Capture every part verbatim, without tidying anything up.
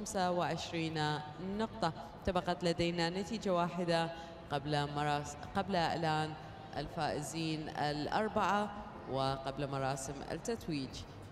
خمسة وعشرين نقطة. تبقت لدينا نتيجة واحدة قبل مراس قبل إعلان الفائزين الأربعة وقبل مراسم التتويج.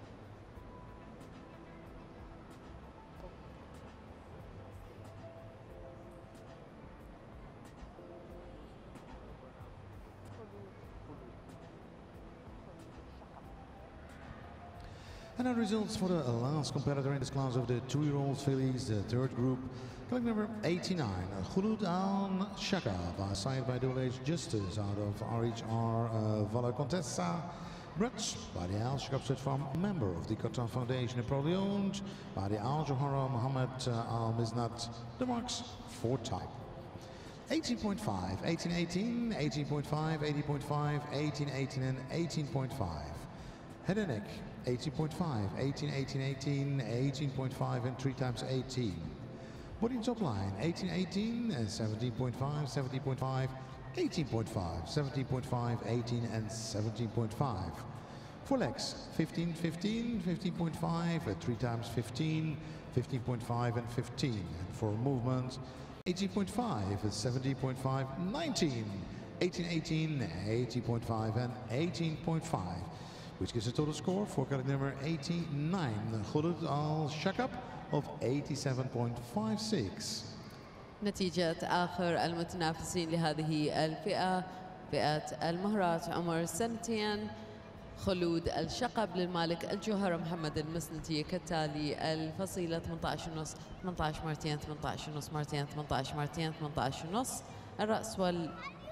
And our results for the last competitor in this class of the two-year-old fillies, the third group, collecting number eighty-nine, Khulud Al Shaka, signed by Dual Age Justice out of R H R uh, Vala Contessa, bred by the Al Shaka set from a member of the Qatar Foundation, probably owned by the Al Johara Mohammed uh, Al Miznat, the marks for type. eighteen point five, eighteen eighteen, eighteen point five, eighteen point five, eighteen eighteen, and eighteen point five. Head and neck. eighteen point five, eighteen, eighteen, eighteen, eighteen point five, and three times eighteen. Body top line, eighteen, eighteen, seventeen point five, seventeen point five, eighteen point five, seventeen point five, eighteen, and seventeen point five. For legs, fifteen, fifteen, fifteen point five, three times fifteen, fifteen point five, and fifteen. And for movement, eighteen point five, seventeen point five, nineteen, eighteen, eighteen, eighteen point five, and eighteen point five. Which gives a total score for category number eighty-nine, Khulud Al Shakab of eighty-seven point five six. نتيجة آخر المتنافسين لهذه الفئة، فئة المهرات عمر سنتين، خلود الشقب للمالك الجوهرة محمد المسندي كالتالي: الفصيلة ثمانية عشر ونص، ثمانية عشر مرتين، ثمانية عشر ونص مرتين، ثمانية عشر مرتين، ثمانية عشر ونص، الرأس وال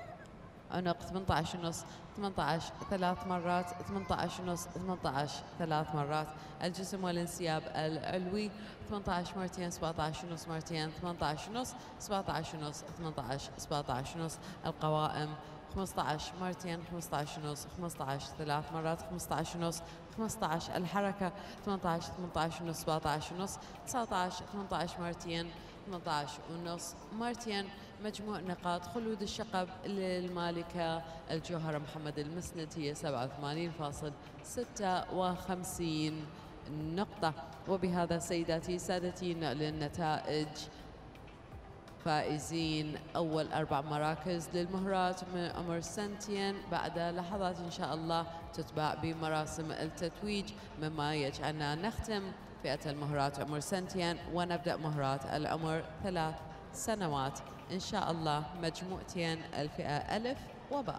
عنق ثمانية عشر ونص، ثمانية عشر ثلاث مرات، ثمانية عشر ونص، ثمانية عشر ثلاث مرات، الجسم والانسياب العلوي ثمانية عشر مرتين، سبعة عشر ونص مرتين، ثمانية عشر ونص، سبعة عشر ونص، ثمانية عشر، سبعة عشر ونص، القوائم خمسة عشر مرتين، خمسة عشر ونص، خمسة عشر ثلاث مرات، خمسة عشر ونص، خمسة عشر الحركة ثمانية عشر، ثمانية عشر ونص، سبعة عشر ونص، تسعة عشر، ثمانية عشر مرتين، ثمانية عشر ونص مرتين. مجموع نقاط خلود الشقب للمالكة الجوهرة محمد المسند هي سبعة وثمانين فاصل ستة وخمسين نقطة. وبهذا سيداتي سادتي نعلن نتائج فائزين أول أربع مراكز للمهرات من عمر سنتين. بعد لحظات إن شاء الله تتبع بمراسم التتويج، مما يجعلنا نختم فئة المهرات عمر سنتين ونبدأ مهرات العمر ثلاث سنوات إن شاء الله، مجموعتين الفئة ألف وباء.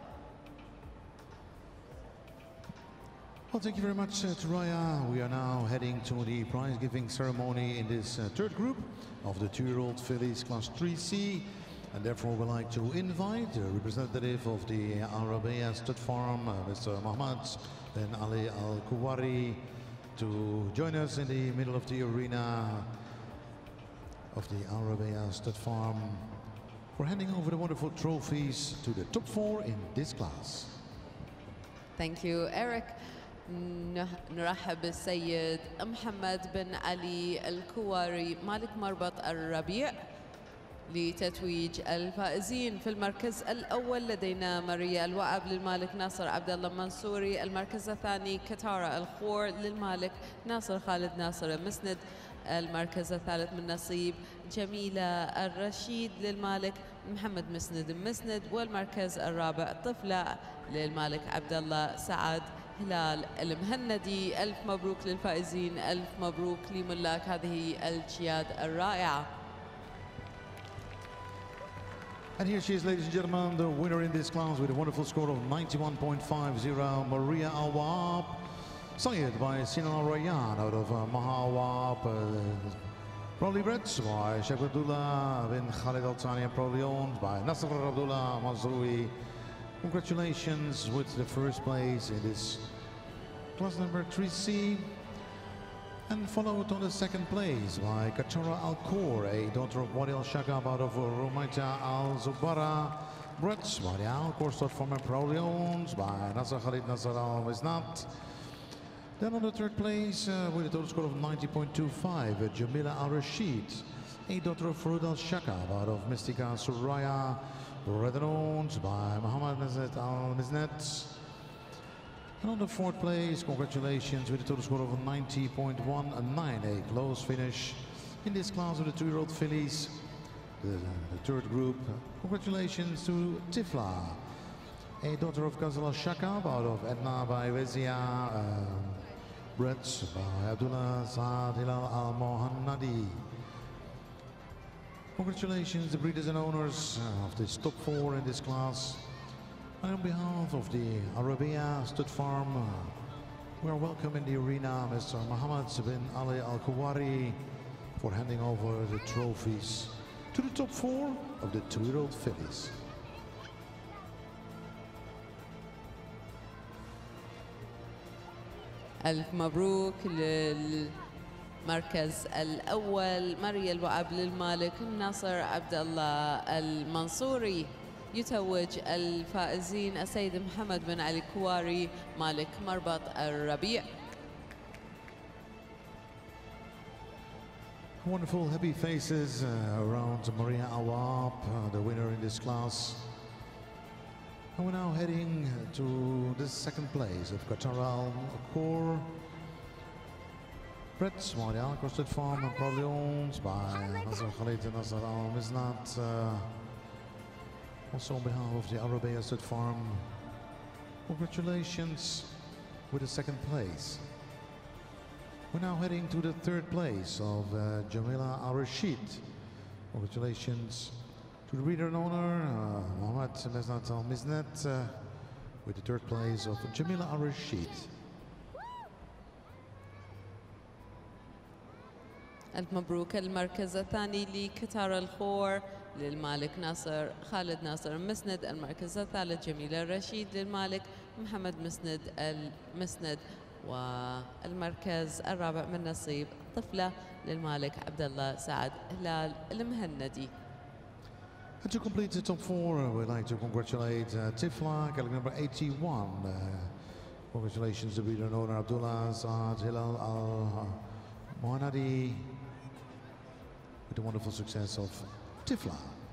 Well, thank you very much, uh, Turaya. We are now heading to the prize-giving ceremony in this uh, third group of the two-year-old fillies class three C, and therefore we'd like to invite the representative of the Al Rabi'a Stud Farm, uh, Mister Mohammed bin Ali Al Kuwari, to join us in the middle of the arena of the Al Rabi'a Stud Farm for handing over the wonderful trophies to the top four in this class. Thank you, Eric. نرحب بالسيد محمد بن علي الكواري مالك مربط الربيع لتتويج الفائزين. في المركز الأول لدينا ماريا الوعب للمالك ناصر عبد الله المنصوري، المركز الثاني كتارا الخور للمالك ناصر خالد ناصر المسند، المركز الثالث من نصيب جميلة الرشيد للمالك محمد مسند مسند، والمركز الرابع طفلة للمالك عبد الله سعد هلال المهندي. ألف مبروك للفائزين، ألف مبروك لملاك هذه الجياد الرائعة. And here she is, ladies and gentlemen, the winner in this class with a wonderful score of ninety-one point five zero, Maria Awab, sired by Sinan Al Rayyan out of uh, Maha Awab, uh, proudly bred by Sheikh Abdullah bin Khalid Al Thani, and proudly owned by Nasr Abdullah Mazrui. Congratulations with the first place in this class number three C. And followed on the second place by Katara Al Khor, a daughter of Wadi Al Shakab out of Rumaita Al Zubara, bred by the Al Khor Stud Farm and proudly owned by Nasser Khalid Nasser Al Miznat. Then on the third place uh, with a total score of ninety point two five, uh, Jamila Al Rashid, a daughter of Farud Al Shakab out of Mystica Suraya, bred and owned by Muhammad Nazat Al Miznat. And on the fourth place, congratulations with a total score of ninety point one nine, a close finish, in this class of the two-year-old fillies, the, the third group. Congratulations to Tifla, a daughter of Ghazal Shakab out of Edna by Vezia, um, bred by Abdullah Saad Hilal Al Mohannadi. Congratulations the breeders and owners of this top four in this class. And on behalf of the Arabia Stud Farm, uh, we are welcoming in the arena Mister Mohammed bin Ali Al Kuwari for handing over the trophies to the top four of the two-year-old fillies. ألف مبروك للمركز الأول مريا الوعب للمالك الناصر عبد الله المنصوري. يتوج الفائزين السيد محمد بن علي كواري مالك مربط الربيع. Wonderful happy faces uh, around Maria Awab, uh, the winner in this class. And we're now heading to the second place of Qatar Al Khor. Bred Maria Al-Crosted Farm and proudly owned by Nasser Khalid and Nasser Al Miznat. Uh, also on behalf of the Arabia Stud Farm, congratulations with the second place. We're now heading to the third place of uh, Jamila Al-Rashid. Congratulations to the breeder and owner, uh, Mohammed Meznat Al-Miznet, uh, with the third place of Jamila Al-Rashid. ألف مبروك. المركز الثاني لقطار الخور للمالك ناصر خالد ناصر المسند. المركز الثالث جميل الرشيد للمالك محمد مسند المسند. والمركز الرابع من نصيب طفلة للمالك عبد الله سعد هلال المهندي. And to complete the top four, we'd like to congratulate uh, Tifla, category number eighty-one. Uh, congratulations to breeder and owner Abdullah Saad Hilal Al Mohannadi with the wonderful success of Tifla.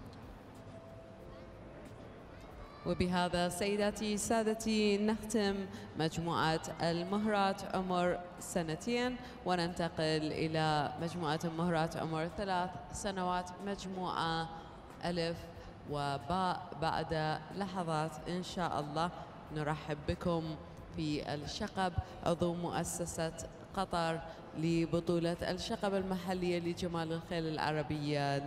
وبهذا سيداتي سادتي نختم مجموعة المهرات عمر سنتين وننتقل إلى مجموعة المهرات عمر ثلاث سنوات مجموعة ألف وباء. بعد لحظات إن شاء الله نرحب بكم في الشقب عضو مؤسسة قطر لبطولة الشقب المحلية لجمال الخيل العربية.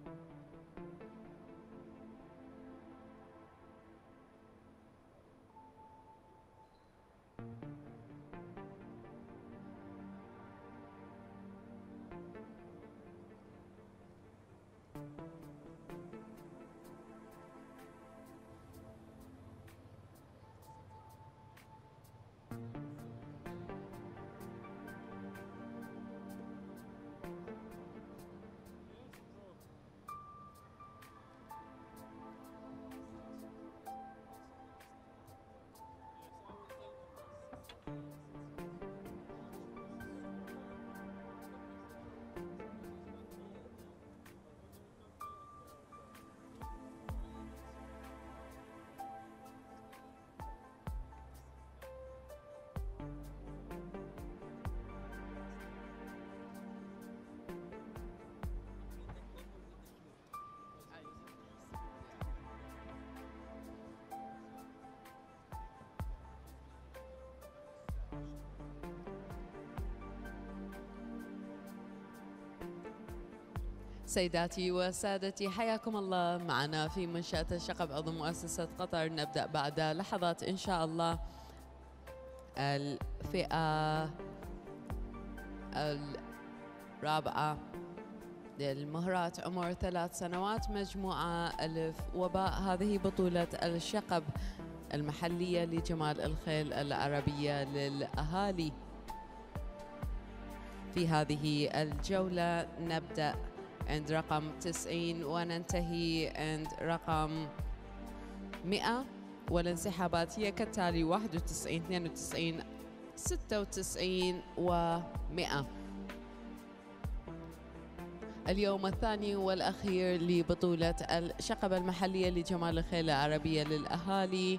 سيداتي وسادتي، حياكم الله معنا في منشأة الشقب عضو مؤسسة قطر. نبدأ بعد لحظات إن شاء الله الفئة الرابعة للمهرات عمر ثلاث سنوات مجموعة ألف وباء. هذه بطولة الشقب المحلية لجمال الخيل العربية للأهالي. في هذه الجولة نبدأ عند رقم تسعين وننتهي عند رقم مئة، والانسحابات هي كالتالي: واحد وتسعين، اثنين وتسعين، ستة وتسعين ومئة. اليوم الثاني والأخير لبطولة الشقب المحلية لجمال الخيل العربية للأهالي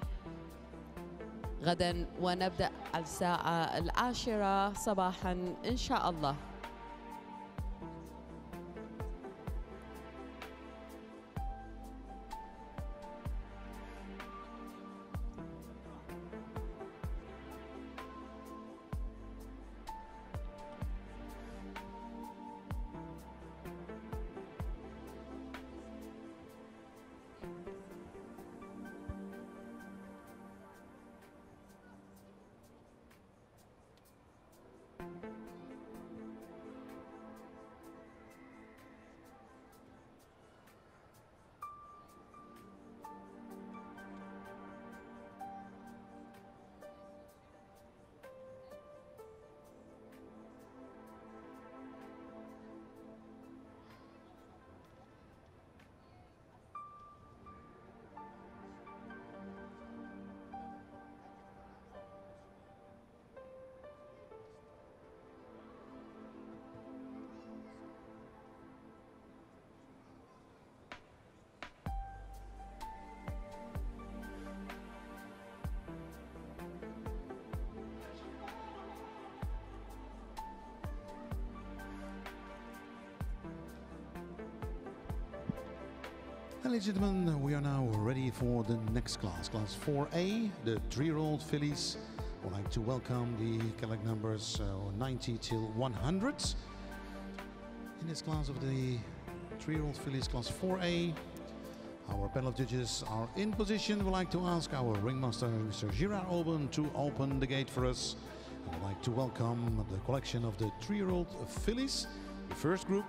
غدا، ونبدأ الساعة العاشرة صباحا إن شاء الله. Ladies and gentlemen, we are now ready for the next class, Class four A, the three-year-old fillies. I'd like to welcome the collect numbers uh, ninety till one hundred. In this class of the three-year-old fillies, Class four A, our panel of judges are in position. We'd like to ask our ringmaster, Mister Girard Oben, to open the gate for us. I'd like to welcome the collection of the three-year-old fillies, the first group.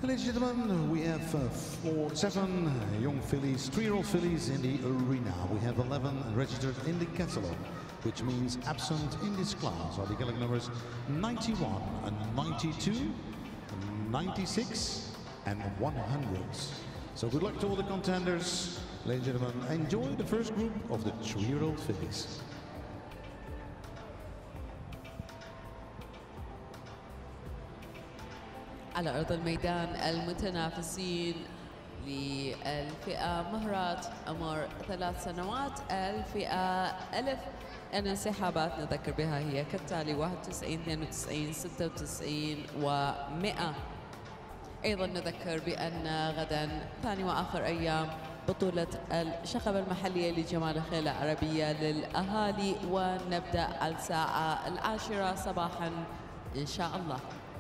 Ladies and gentlemen, we have uh, four, seven uh, young fillies, three-year-old fillies in the arena. We have eleven registered in the catalogue, which means absent in this class are the catalogue numbers ninety-one, and ninety-two, ninety-six, and one hundred. So good luck to all the contenders. Ladies and gentlemen, enjoy the first group of the three-year-old fillies. على أرض الميدان المتنافسين للفئة مهرات عمر ثلاث سنوات. الفئة ألف الانسحابات نذكر بها هي كالتالي: واحد وتسعين، اثنين وتسعين، ستة وتسعين ومئة. أيضا نذكر بأن غدا ثاني وآخر أيام بطولة الشقب المحلية لجمال الخيل العربية للأهالي، ونبدأ الساعة العاشرة صباحا إن شاء الله.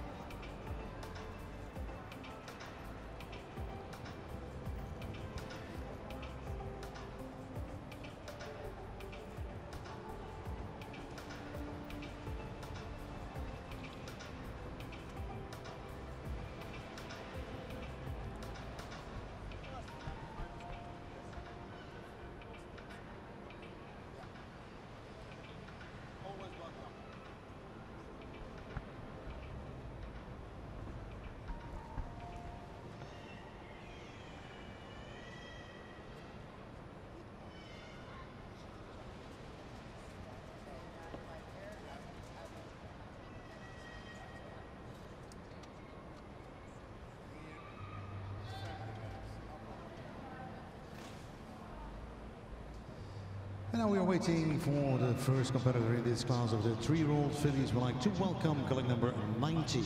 And now we are waiting for the first competitor in this class of the three-year-old fillies. We'd like to welcome colleague number ninety.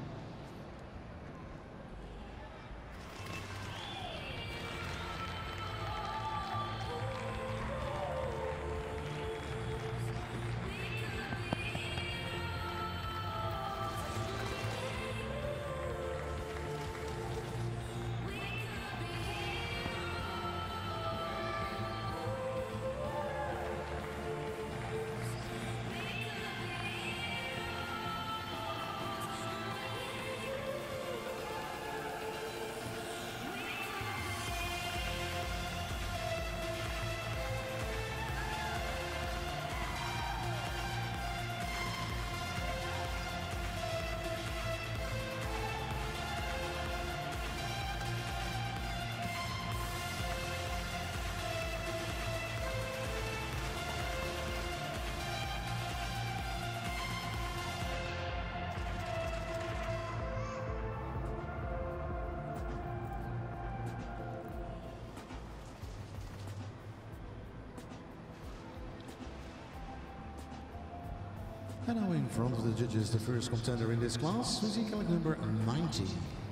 And now in front of the judges, the first contender in this class, we see colleague number ninety.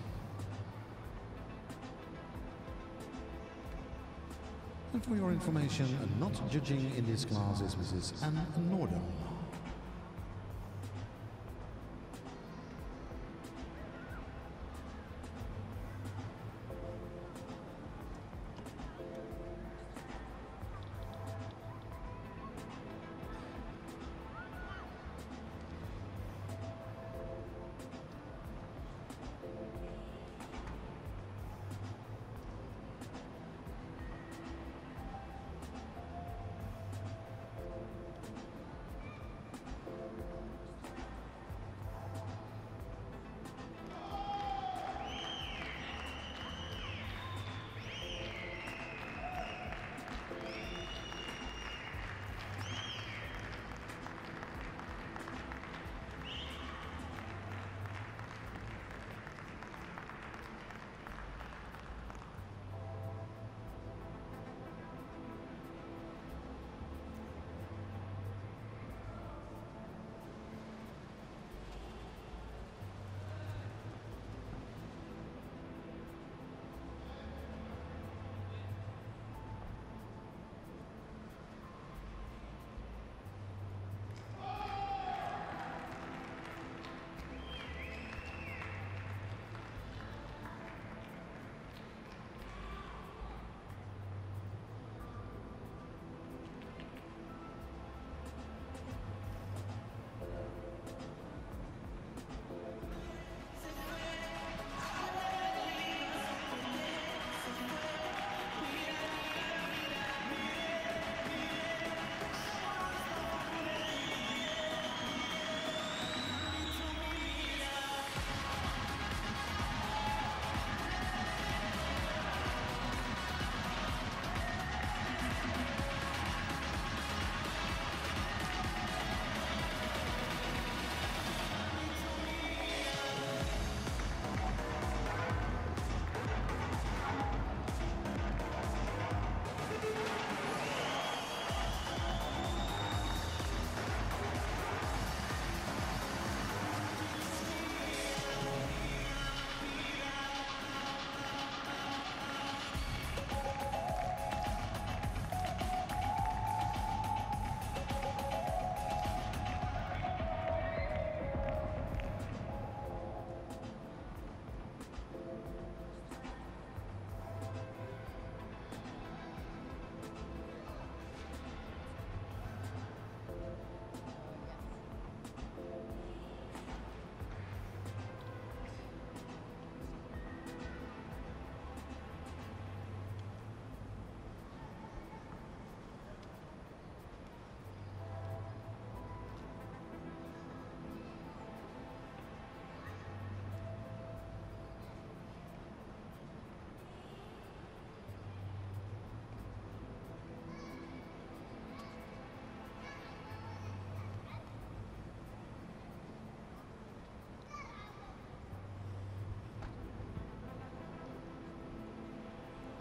And for your information, not judging in this class is Missus Anne Norden.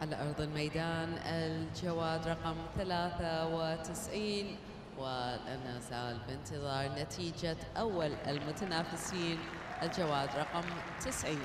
على أرض الميدان الجواد رقم ثلاثة وتسعين، ولا نزال بانتظار نتيجة أول المتنافسين الجواد رقم تسعين.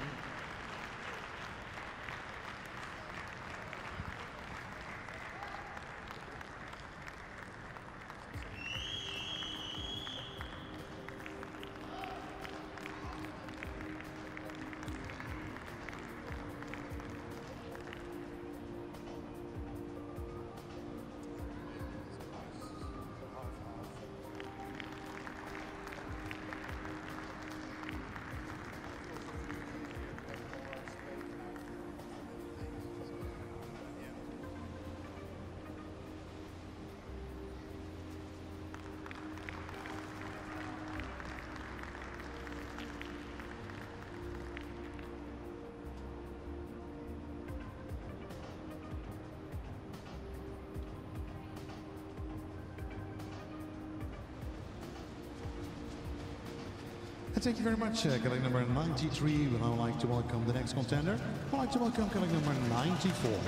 And thank you very much, uh, colleague number ninety-three. We'd now like to welcome the next contender. I'd like to welcome colleague number ninety-four.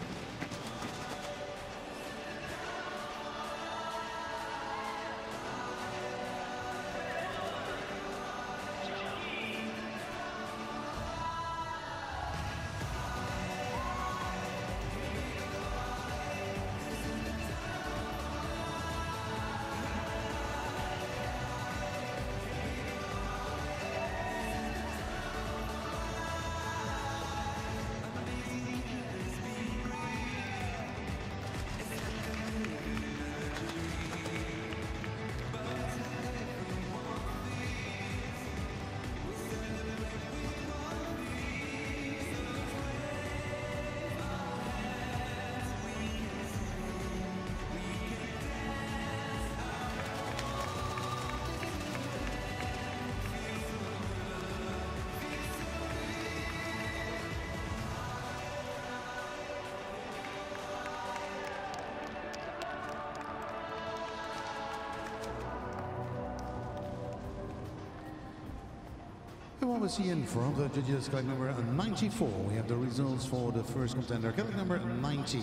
What we see in front of the judges, colleague number ninety-four. We have the results for the first contender, colleague number ninety.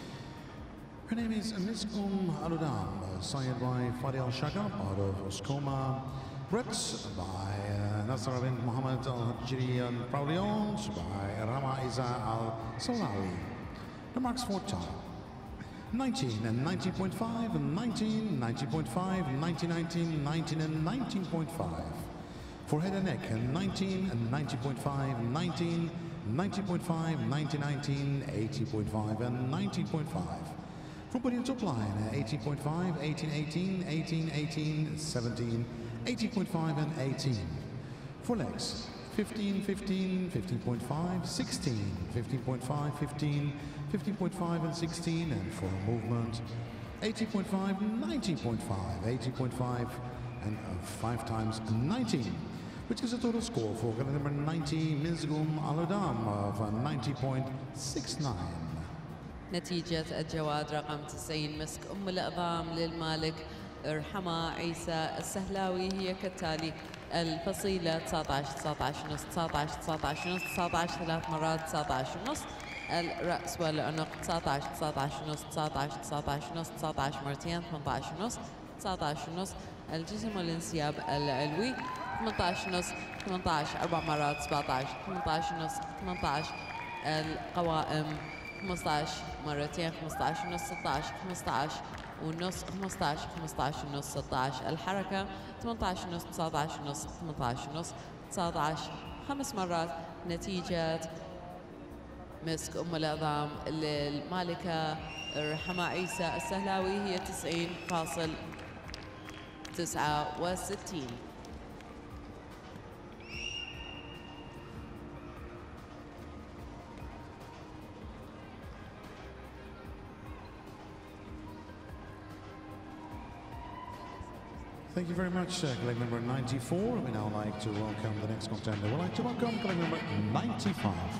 Her name is Miskum Aludam, signed by Fadil Shakab out of Oskoma, bred by uh, Nasser bin Mohammed Al-Hajri, and proudly owned by Rama Iza Al-Salawi. The marks for time: nineteen and nineteen point five, and nineteen, nineteen point five, nineteen, nineteen, nineteen and nineteen point five. For head and neck, and nineteen and nineteen point five, nineteen, nineteen point five, nineteen, nineteen, eighteen point five, and nineteen point five. For body and top line, eighteen point five, eighteen, eighteen, eighteen, eighteen, seventeen, eighteen point five, and eighteen. For legs, fifteen, fifteen, fifteen point five, sixteen, fifteen point five, fifteen, fifteen point five, and sixteen. And for movement, eighteen point five, nineteen point five, eighteen point five, and uh, five times nineteen. Which is a total score for colleague number ninety, Misgum Aludam, of uh, ninety point six nine. نتيجة الجواد رقم تسعين مسك أم الأضام للمالك رحمة عيسى السهلاوي هي كالتالي: الفصيلة تسعة عشر تسعة عشر ونص، تسعة عشر تسعة عشر ونص، تسعة عشر ثلاث مرات تسعة عشر ونص. الرأس والعنق تسعة عشر تسعة عشر ونص، تسعة عشر تسعة عشر ونص، تسعة عشر مرتين ثمانية عشر ونص، تسعة عشر ونص. الجسم والانسياب العلوي ثمانية عشر ونص، ثمانية عشر أربع مرات سبعة عشر، ثمانية عشر ونص، ثمانية عشر. القوائم خمسة عشر مرتين خمسة عشر ونص، ستة عشر، خمسة عشر ونص، خمسة عشر، خمسة عشر ونص، ستة عشر. الحركة ثمانية عشر ونص، تسعة عشر ونص، ثمانية عشر ونص، تسعة عشر خمس مرات. نتيجة مسك أم العظام للمالكة رحمة عيسى السهلاوي هي تسعين فاصل تسعة وستين. Thank you very much, uh, colleague number ninety-four. We now like to welcome the next contender. We'd like to welcome colleague number ninety-five.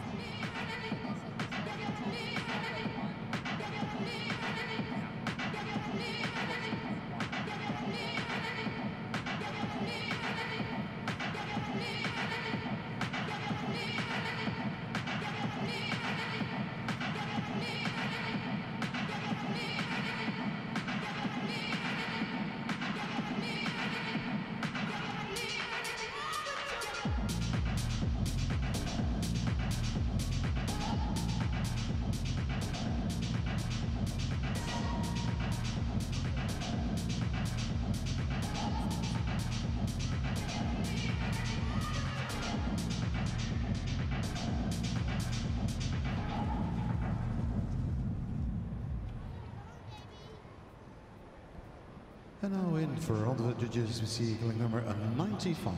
And now in for all the judges, we see going number ninety-five.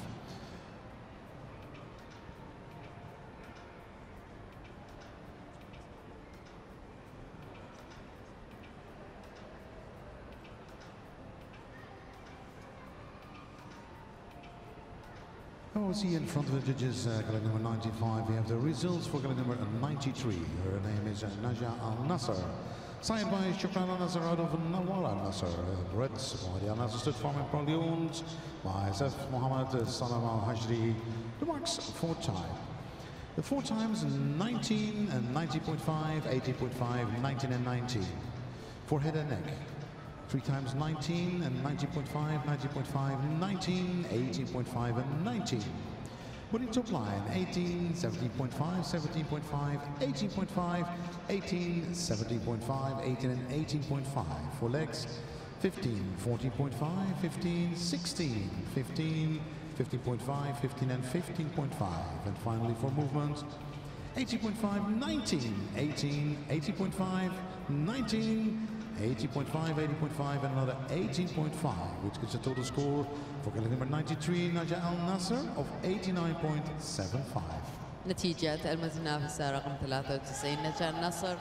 Oh, we see in front of the judges, uh, colleague number ninety-five, we have the results for colleague number ninety-three. Her name is uh, Naja Al-Nasser. Signed by Shukran Al-Nasser out of Nawal Al-Nasser. Uh, Reds, by Al-Nasser stood for Napoleons, by Seth Mohammed Salam Al-Hajri. The marks four time. The four times nineteen and ninety point five, eighty point five, nineteen and nineteen. For head and neck. Three times nineteen and ninety point five, ninety point five, nineteen, eighteen point five and nineteen. Body top line eighteen, seventeen point five, seventeen point five, eighteen point five, eighteen, seventeen point five, eighteen and eighteen point five. For legs fifteen, fourteen point five, fifteen, sixteen, fifteen, fifteen point five, fifteen and fifteen point five. And finally for movement eighteen point five, nineteen, eighteen, eighteen point five, nineteen, eighty point five, eighty point five and another eighteen point five, which gives a total score for colleague number ninety-three, Naja Al-Nasser, of eighty-nine point seven five. نتيجة المتنافسة رقم ثلاثة وتسعين نجا النصر.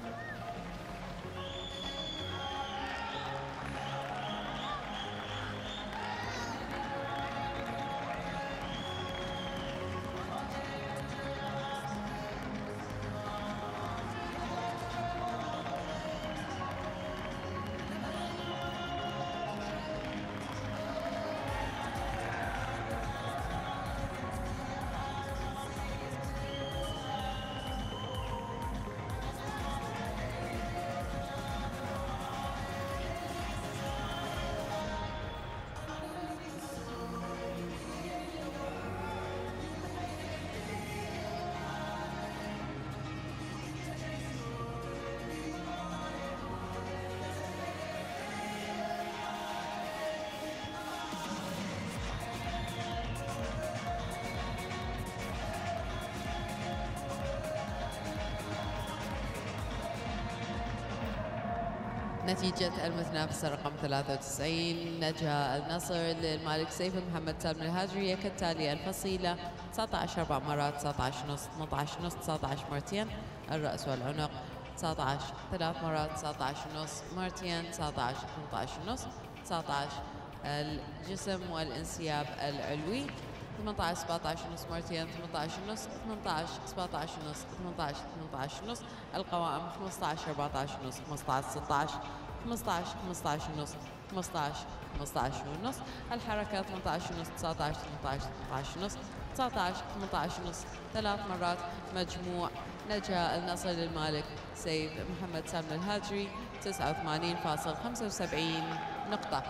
نتيجة المتنافسة رقم ثلاثة وتسعين نجا النصر للمالك سيف محمد سالم الهاجرية كالتالي: الفصيلة تسعة عشر أربع مرات، تسعة عشر ونص، اثنين عشر ونص، تسعة عشر مرتين. الرأس والعنق تسعة عشر ثلاث مرات، تسعة عشر ونص مرتين، تسعة عشر اثنين عشر ونص، تسعة عشر الجسم والانسياب العلوي، ثمانية عشر سبعة عشر ونص مرتين، ثمانية عشر ونص، ثمانية عشر سبعة عشر ونص، ثمانية عشر ثمانية عشر ونص. القوائم خمسة عشر أربعة عشر ونص، خمسة عشر ستة عشر، خمسة عشر خمسة عشر ونص، خمسة عشر خمسة عشر ونص. الحركات ثمانية عشر ونص، تسعة عشر ثمانية عشر ثمانية عشر ونص، تسعة عشر ثمانية عشر ونص ثلاث مرات. مجموع نجا النصر للمالك سيف محمد سالم الهاجري تسعة وثمانين فاصلة خمسة وسبعين نقطة.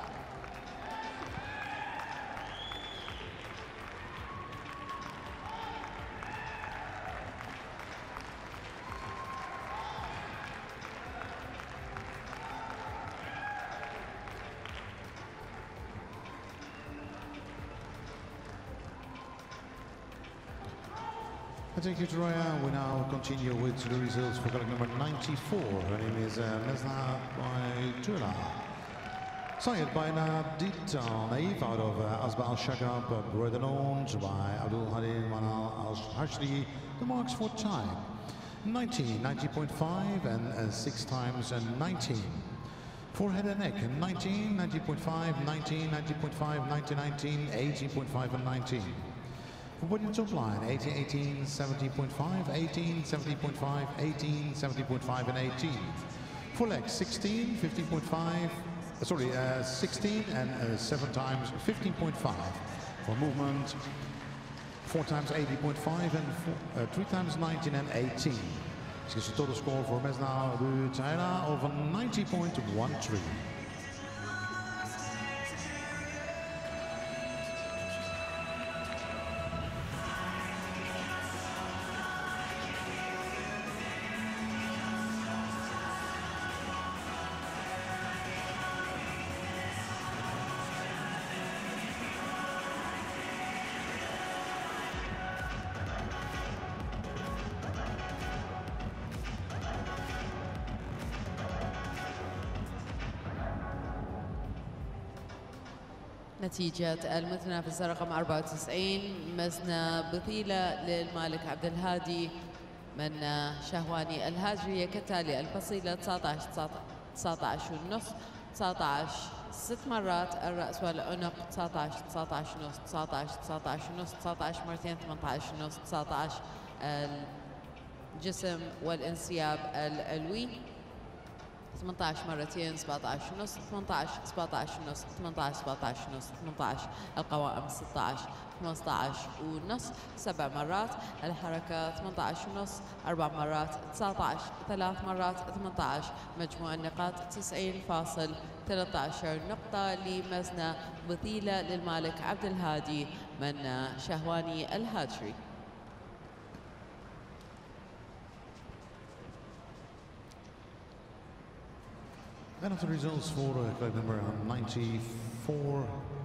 Thank you, Troya. We now continue with the results for colleague number ninety-four. Her name is uh, Mesna Baitula. Signed by Nadid Naif out of uh, Asba Al-Shagab, uh, brother owned by Abdul Halim Manal Al-Hashri. The marks for time nineteen, ninety point five, and uh, six times and nineteen. For head and neck nineteen, ninety point five, nineteen, ninety point five, nineteen, nineteen, eighteen point five, and nineteen. For body and top line eighteen, eighteen, seventeen point five, eighteen, seventeen point five, eighteen, seventeen point five, and eighteen. For legs sixteen, fifteen point five, uh, sorry, uh, sixteen and uh, seven times fifteen point five. For movement four times eighty point five and four, uh, three times nineteen and eighteen. This gives a total score for Mesna Butaila of ninety point one three. نتيجة المتنافسة رقم أربعة وتسعين مزنة بثيلة للمالك عبد الهادي من شهواني الهاجرية كالتالي: الفصيلة تسعة عشر تسعة عشر ونص، تسعة عشر ست مرات، الرأس والعنق تسعة عشر تسعة عشر ونص، تسعة عشر تسعة عشر ونص، تسعة عشر مرتين ثمانية عشر ونص، تسعة عشر الجسم والانسياب العلوي، ثمانية عشر مرتين سبعة عشر ونص، ثمانية عشر سبعة عشر ونص، ثمانية عشر سبعة عشر ونص، ثمانية عشر القوائم ستة عشر خمسة عشر ونص، سبع مرات الحركة ثمانية عشر ونص، أربع مرات تسعة عشر، ثلاث مرات ثمانية عشر، مجموع النقاط تسعين فاصل ثلاثة عشر نقطة لمزنة بثيلة للمالك عبد الهادي من شهواني الهاجري. Then of the results for uh, club number ninety-four.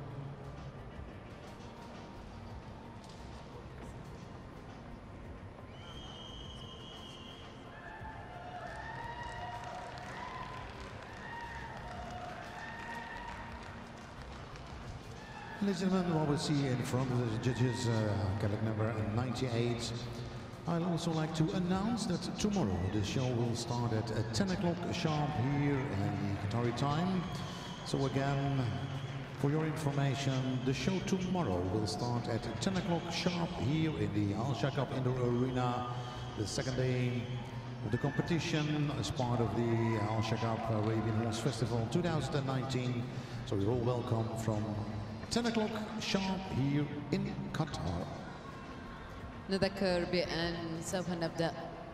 Ladies and gentlemen, what we see in front of the judges, uh, club number ninety-eight. I'd also like to announce that tomorrow the show will start at, at ten o'clock sharp here in the Qatari time. So again, for your information, the show tomorrow will start at ten o'clock sharp here in the Al Shakab Indoor Arena, the second day of the competition as part of the Al Shakab Arabian Horse Festival two thousand nineteen. So you're all welcome from ten o'clock sharp here in Qatar. نذكر بأن سوف نبدأ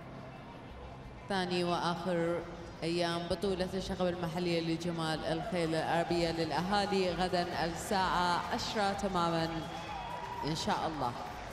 ثاني وآخر أيام بطولة الشغب المحلية لجمال الخيل العربية للأهالي غدا الساعة عشرة تماما إن شاء الله.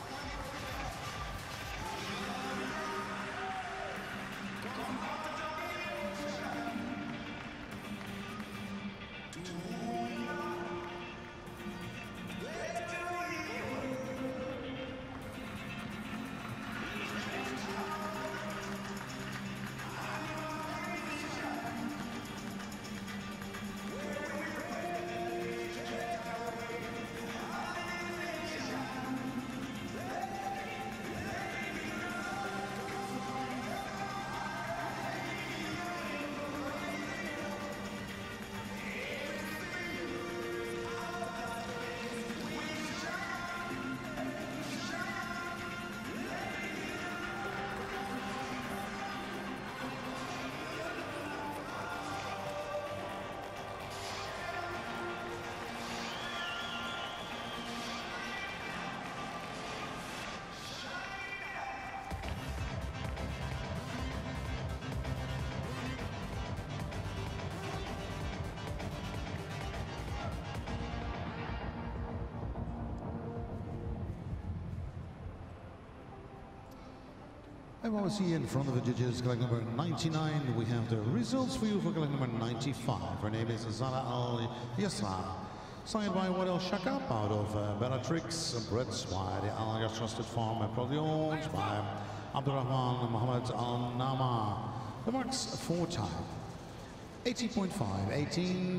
And what we see in front of the judges, collector number ninety-nine, we have the results for you for collector number ninety-five. Her name is Zara Al Yasra, signed by Wadel Shakab out of uh, Bellatrix, bred by the Al Ghaz Trusted Farm and probably owned by Abdurrahman Mohammed Al Nama. The marks four time, eighteen point five, eighteen,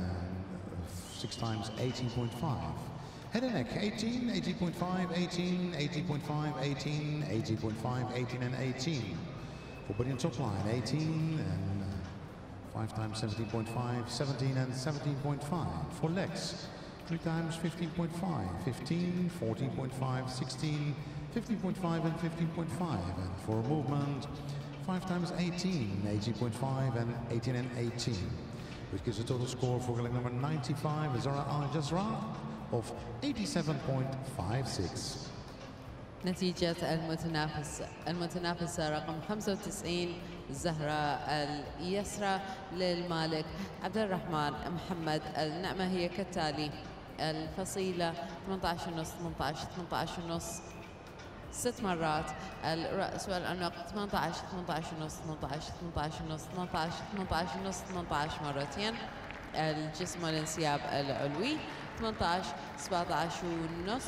uh, six times eighteen point five. Head and neck, eighteen, eighteen point five, eighteen, eighteen point five, eighteen, eighteen point five, eighteen and eighteen. For body and top line, eighteen and uh, five times seventeen point five, seventeen and seventeen point five. For legs, three times fifteen point five, fifteen, fourteen point five, sixteen, fifteen point five and fifteen point five. And for movement, five times eighteen, eighteen point five and eighteen and eighteen. Which gives a total score for collector number ninety-five, Zara Al Jazra, of eighty-seven point five six. نتيجة المتنافس المتنافسة رقم خمسة وتسعين زهرة اليسرى للمالك عبد الرحمن محمد النعمة هي كالتالي: الفصيلة ثمانية عشر ونص، ثمانية عشر، ثمانية عشر ونص ست مرات، الرأس والعنق ثمانية عشر، ثمانية عشر ونص، ثمانية عشر، ثمانية عشر ونص، ثمانية عشر، ثمانية عشر ونص، ثمانية عشر مرتين، الجسم والانسياب العلوي ثمانية عشر، سبعة عشر ونص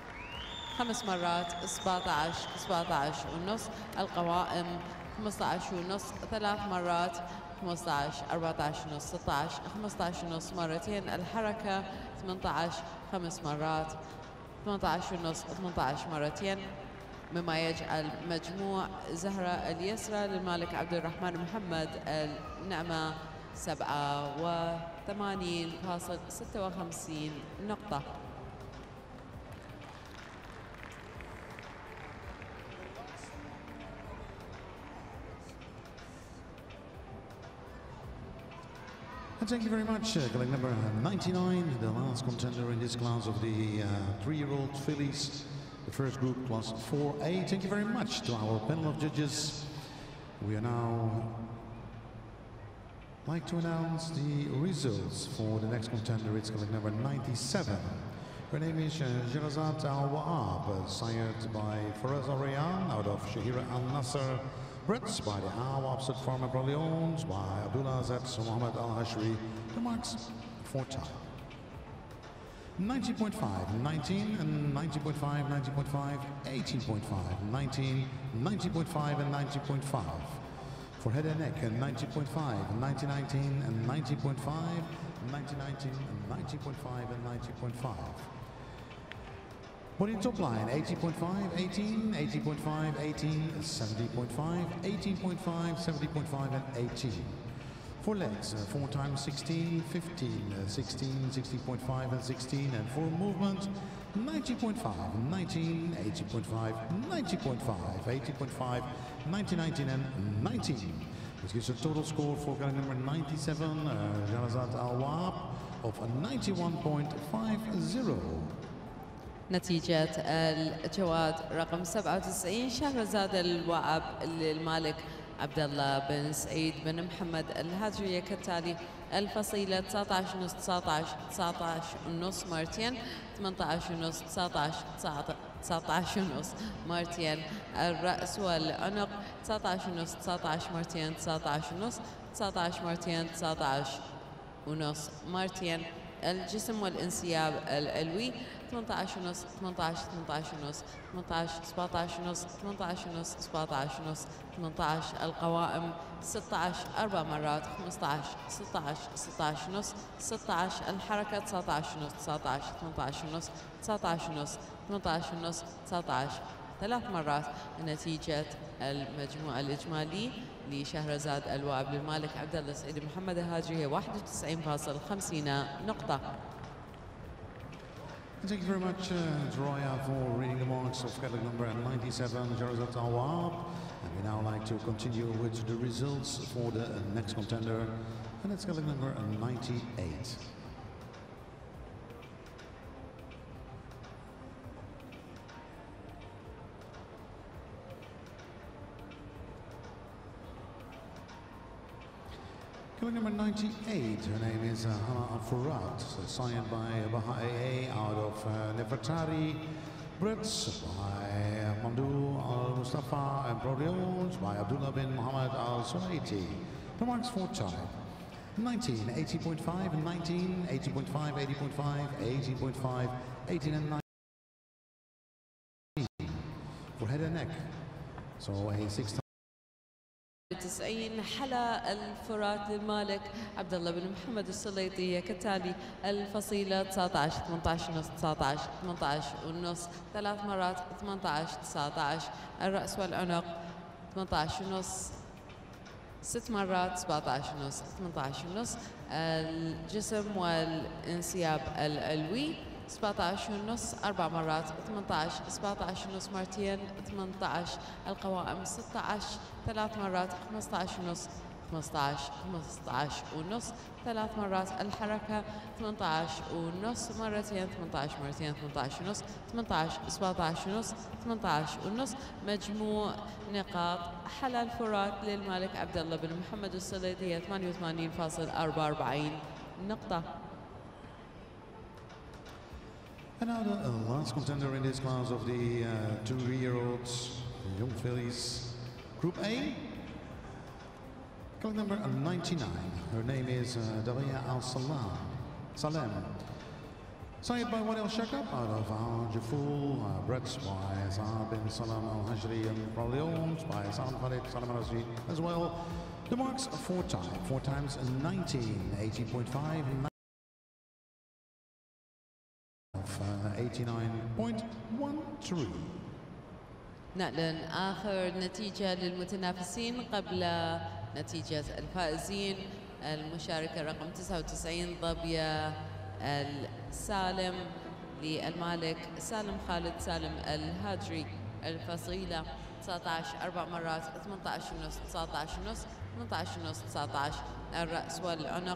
خمس مرات، سبعة عشر، سبعة عشر ونص، القوائم خمسة عشر ونص ثلاث مرات، خمسة عشر، أربعة عشر ونص، ستة عشر، خمسة عشر ونص مرتين، الحركة ثمانية عشر خمس مرات، ثمانية عشر ونص ثمانية عشر مرتين، مما يجعل مجموع زهرة اليسرى للمالك عبد الرحمن محمد النعمة سبعة وثمانين فاصل ستة وخمسين نقطة. And thank you very much, uh, colleague number ninety-nine, the last contender in this class of the uh, three-year-old fillies. The first group was four A. Thank you very much to our panel of judges. We are now like to announce the results for the next contender. It's colleague number ninety-seven. Her name is uh, Sherazad Al-Wahab, uh, sired by Faraz Al-Rayyan out of Shahira Al-Nasser. Bred by the Al Opposite Farmer Orleans by Abdullah Zat Mohammed Al Hashri. The marks four time. nineteen point five, nineteen, and nineteen point five, nineteen point five, eighteen point five, nineteen, nineteen point five, and nineteen point five. For head and neck, and nineteen point five, nineteen nineteen, and nineteen point five, nineteen nineteen, and nineteen point five, and nineteen point five. Body top line, eighteen point five, eighteen, eighteen point five, eighteen, seventeen point five, eighteen point five, seventeen point five, and eighteen. For legs, uh, four times sixteen, fifteen, uh, sixteen, sixteen point five, and sixteen. And for movement, nineteen point five, nineteen, eighteen point five, nineteen point five, eighteen point five, nineteen, nineteen, and nineteen. This gives a total score for guy number ninety-seven, uh, Sherazad Al-Wahab, of ninety-one point five zero. نتيجة الجواد رقم سبعة وتسعين شهرزاد الوعب للمالك عبد الله بن سعيد بن محمد الهاجرية كالتالي: الفصيلة تسعة عشر ونص تسعة عشر تسعة عشر ونص مرتين، ثمانية عشر ونص تسعة عشر تسعة عشر ونص مرتين، الرأس والعنق تسعة عشر ونص تسعة عشر مرتين تسعة عشر ونص تسعة عشر مرتين تسعة عشر ونص مرتين، الجسم والانسياب العلوي ثمانية عشر ونص ثمانية عشر ثمانية عشر ونص ثمانية عشر سبعة عشر ونص ثمانية عشر ونص سبعة عشر ونص ثمانية عشر، القوائم ستة عشر أربع مرات خمسة عشر ستة عشر ستة عشر ونص ستة عشر، الحركة تسعة عشر ونص تسعة عشر ثمانية عشر ونص تسعة عشر ونص ثمانية عشر ونص تسعة عشر ثلاث مرات. نتيجة المجموع الإجمالي لشهرزاد الوعب للمالك عبد الله سعيد محمد الهاجري هي واحد وتسعين فاصل خمسين نقطة. Thank you very much, uh, Droya, for reading the marks of category number ninety-seven, Sherazad Al-Wahab. And we now like to continue with the results for the next contender, and that's category number ninety-eight. Category number ninety-eight, her name is uh, Hana Al-Furat, signed by Baha A A out of uh, Nefertari, bred by Mamdou Al-Mustafa, and brought by Abdullah bin Muhammad Al-Sunaiti. The marks for time: nineteen, eighteen point five, nineteen, eighteen point five, eighteen point five, eighteen point five, eighteen, and nineteen. For head and neck, so a six. تسعين حلا الفرات للمالك عبد الله بن محمد السليطية كالتالي: الفصيلة تسعة عشر ثمانية عشر ونص تسعة عشر ثمانية عشر ونص ثلاث مرات ثمانية عشر تسعة عشر، الرأس والعنق ثمانية عشر ونص ست مرات سبعة عشر ونص ثمانية عشر ونص، الجسم والانسياب العلوي سبعة عشر ونص أربع مرات ثمانية عشر سبعة عشر ونص مرتين ثمانية عشر، القوائم ستة عشر ثلاث مرات خمسة عشر ونص خمسة عشر خمسة عشر ونص ثلاث مرات، الحركة ثمانية عشر ونص مرتين ثمانية عشر مرتين ثمانية عشر ونص ثمانية عشر سبعة عشر ونص ثمانية عشر ونص. مجموع نقاط حلا الفرات للمالك عبد الله بن محمد السليطية ثمانية وثمانين فاصل أربعة وأربعين نقطة. And now the uh, last contender in this class of the uh, two-year-olds, young fillies, Group A, color number ninety-nine. Her name is uh, Daria Al-Salam. Salem. Signed by Wadi Al-Shakab out of Al-Jaful, uh, bred by Saad bin Salam Al-Hajri, and probably owned by Saad Khalid Salam Al-Hajri as well. The marks four times, four times nineteen, eighteen point five, eighty-nine point one three. نعلن آخر نتيجة للمتنافسين قبل نتيجة الفائزين. المشاركة رقم تسعة وتسعين ظبية السالم للمالك سالم خالد سالم الهاجري. الفصيلة تسعة عشر أربع مرات ثمانية عشر ونص تسعة عشر ونص ثمانية عشر ونص تسعة عشر. الرأس والعنق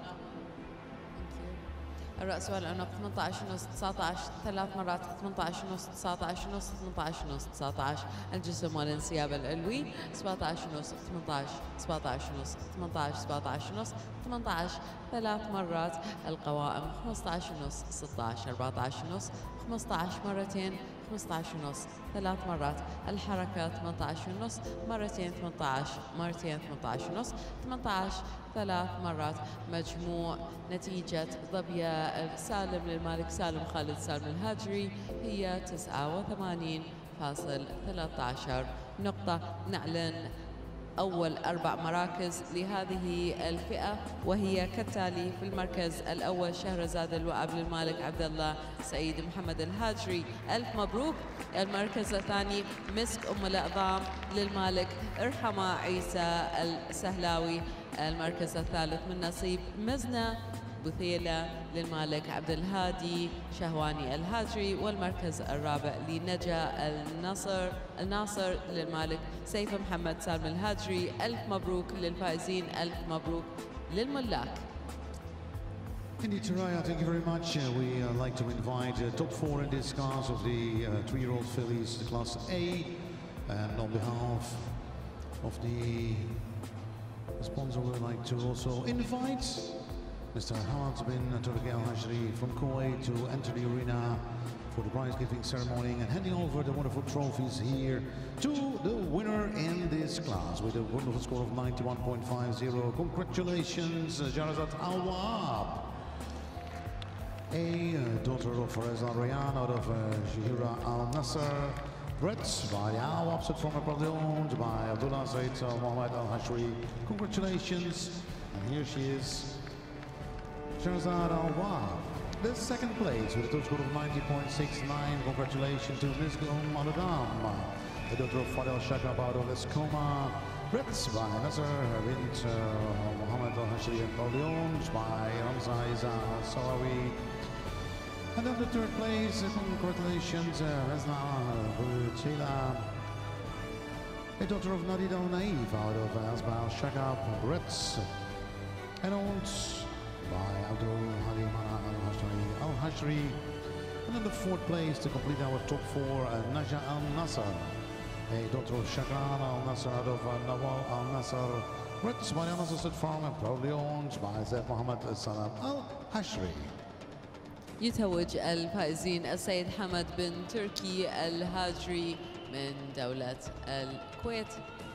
الرأس والعنق ثمانية عشر ونص تسعة عشر ثلاث مرات ثمانية عشر ونص تسعة عشر ونص ثمانية عشر ونص تسعة عشر. الجسم والانسياب العلوي سبعة عشر ونص ثمانية عشر سبعة عشر ونص ثمانية عشر سبعة عشر ونص ثمانية عشر ثلاث مرات. القوائم خمسة عشر ونص ستة عشر أربعة عشر ونص خمسة عشر مرتين خمسة عشر ونص ثلاث مرات. الحركة ثمانية عشر ونص مرتين ثمانية عشر مرتين ثمانية عشر ونص ثمانية عشر ثلاث مرات. مجموع نتيجة ظبية السالم للمالك سالم خالد سالم الهاجري هي تسعة وثمانين فاصل ثلاثة عشر نقطة. نعلن أول أربع مراكز لهذه الفئة وهي كالتالي. في المركز الأول شهرزاد الوعب للمالك عبد الله سعيد محمد الهاجري ألف مبروك. المركز الثاني مسك أم الأعظام للمالك إرحمة عيسى السهلاوي. المركز الثالث من نصيب مزنة بثيلة للمالك عبد الهادي شهواني الهاجري. والمركز الرابع لنجا النصر الناصر للمالك سيف محمد سالم الهاجري. ألف مبروك للفائزين ألف مبروك للملاك. Indeed, Soraya, thank you very much. Uh, we uh, like to invite uh, top four in this class of the uh, three-year-old fillies, the class A, and on behalf of the sponsor, we would like to also invite Mister Hamad bin Turki Al-Hashri from Kuwait to enter the arena for the prize-giving ceremony and handing over the wonderful trophies here to the winner in this class with a wonderful score of ninety-one point five zero. Congratulations, Jarazat Awab, a uh, daughter of Reza Rayan out of uh, Shihira Al-Nasser, bred by the Awab, set from a properly owned by Abdullah Said Al Mohammed Al-Hashri. Congratulations, and here she is, Shahrazad Al-Wahab, the second place with a total score of ninety point six nine. Congratulations to Miz Umm Al-Adam, the daughter of Fadel Shakab out of Escoma, bred by Nasser bint uh, Mohammed Al-Hashri and Paulion by Ramza Iza Salawi. And then the third place, uh, congratulations, Rezna Butila, a daughter of Nadid Al-Naif out of Asbal Shakab, bred and owned by Abdul Halim Al-Hashri Al-Hashri. And then the fourth place to complete our top four, uh, Naja Al-Nasser, a daughter of Shakran Al-Nasser out of uh, Nawal Al-Nasser, bred by Al-Nasser Farm and proudly owned by Zaid Mohammed Salam Al-Hashri. يتوج الفائزين السيد حمد بن تركي الهاجري من دولة الكويت.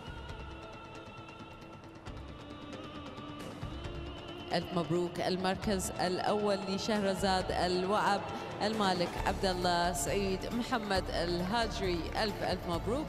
ألف مبروك. المركز الأول لشهرزاد الوعب المالك عبد الله سعيد محمد الهاجري. ألف ألف مبروك.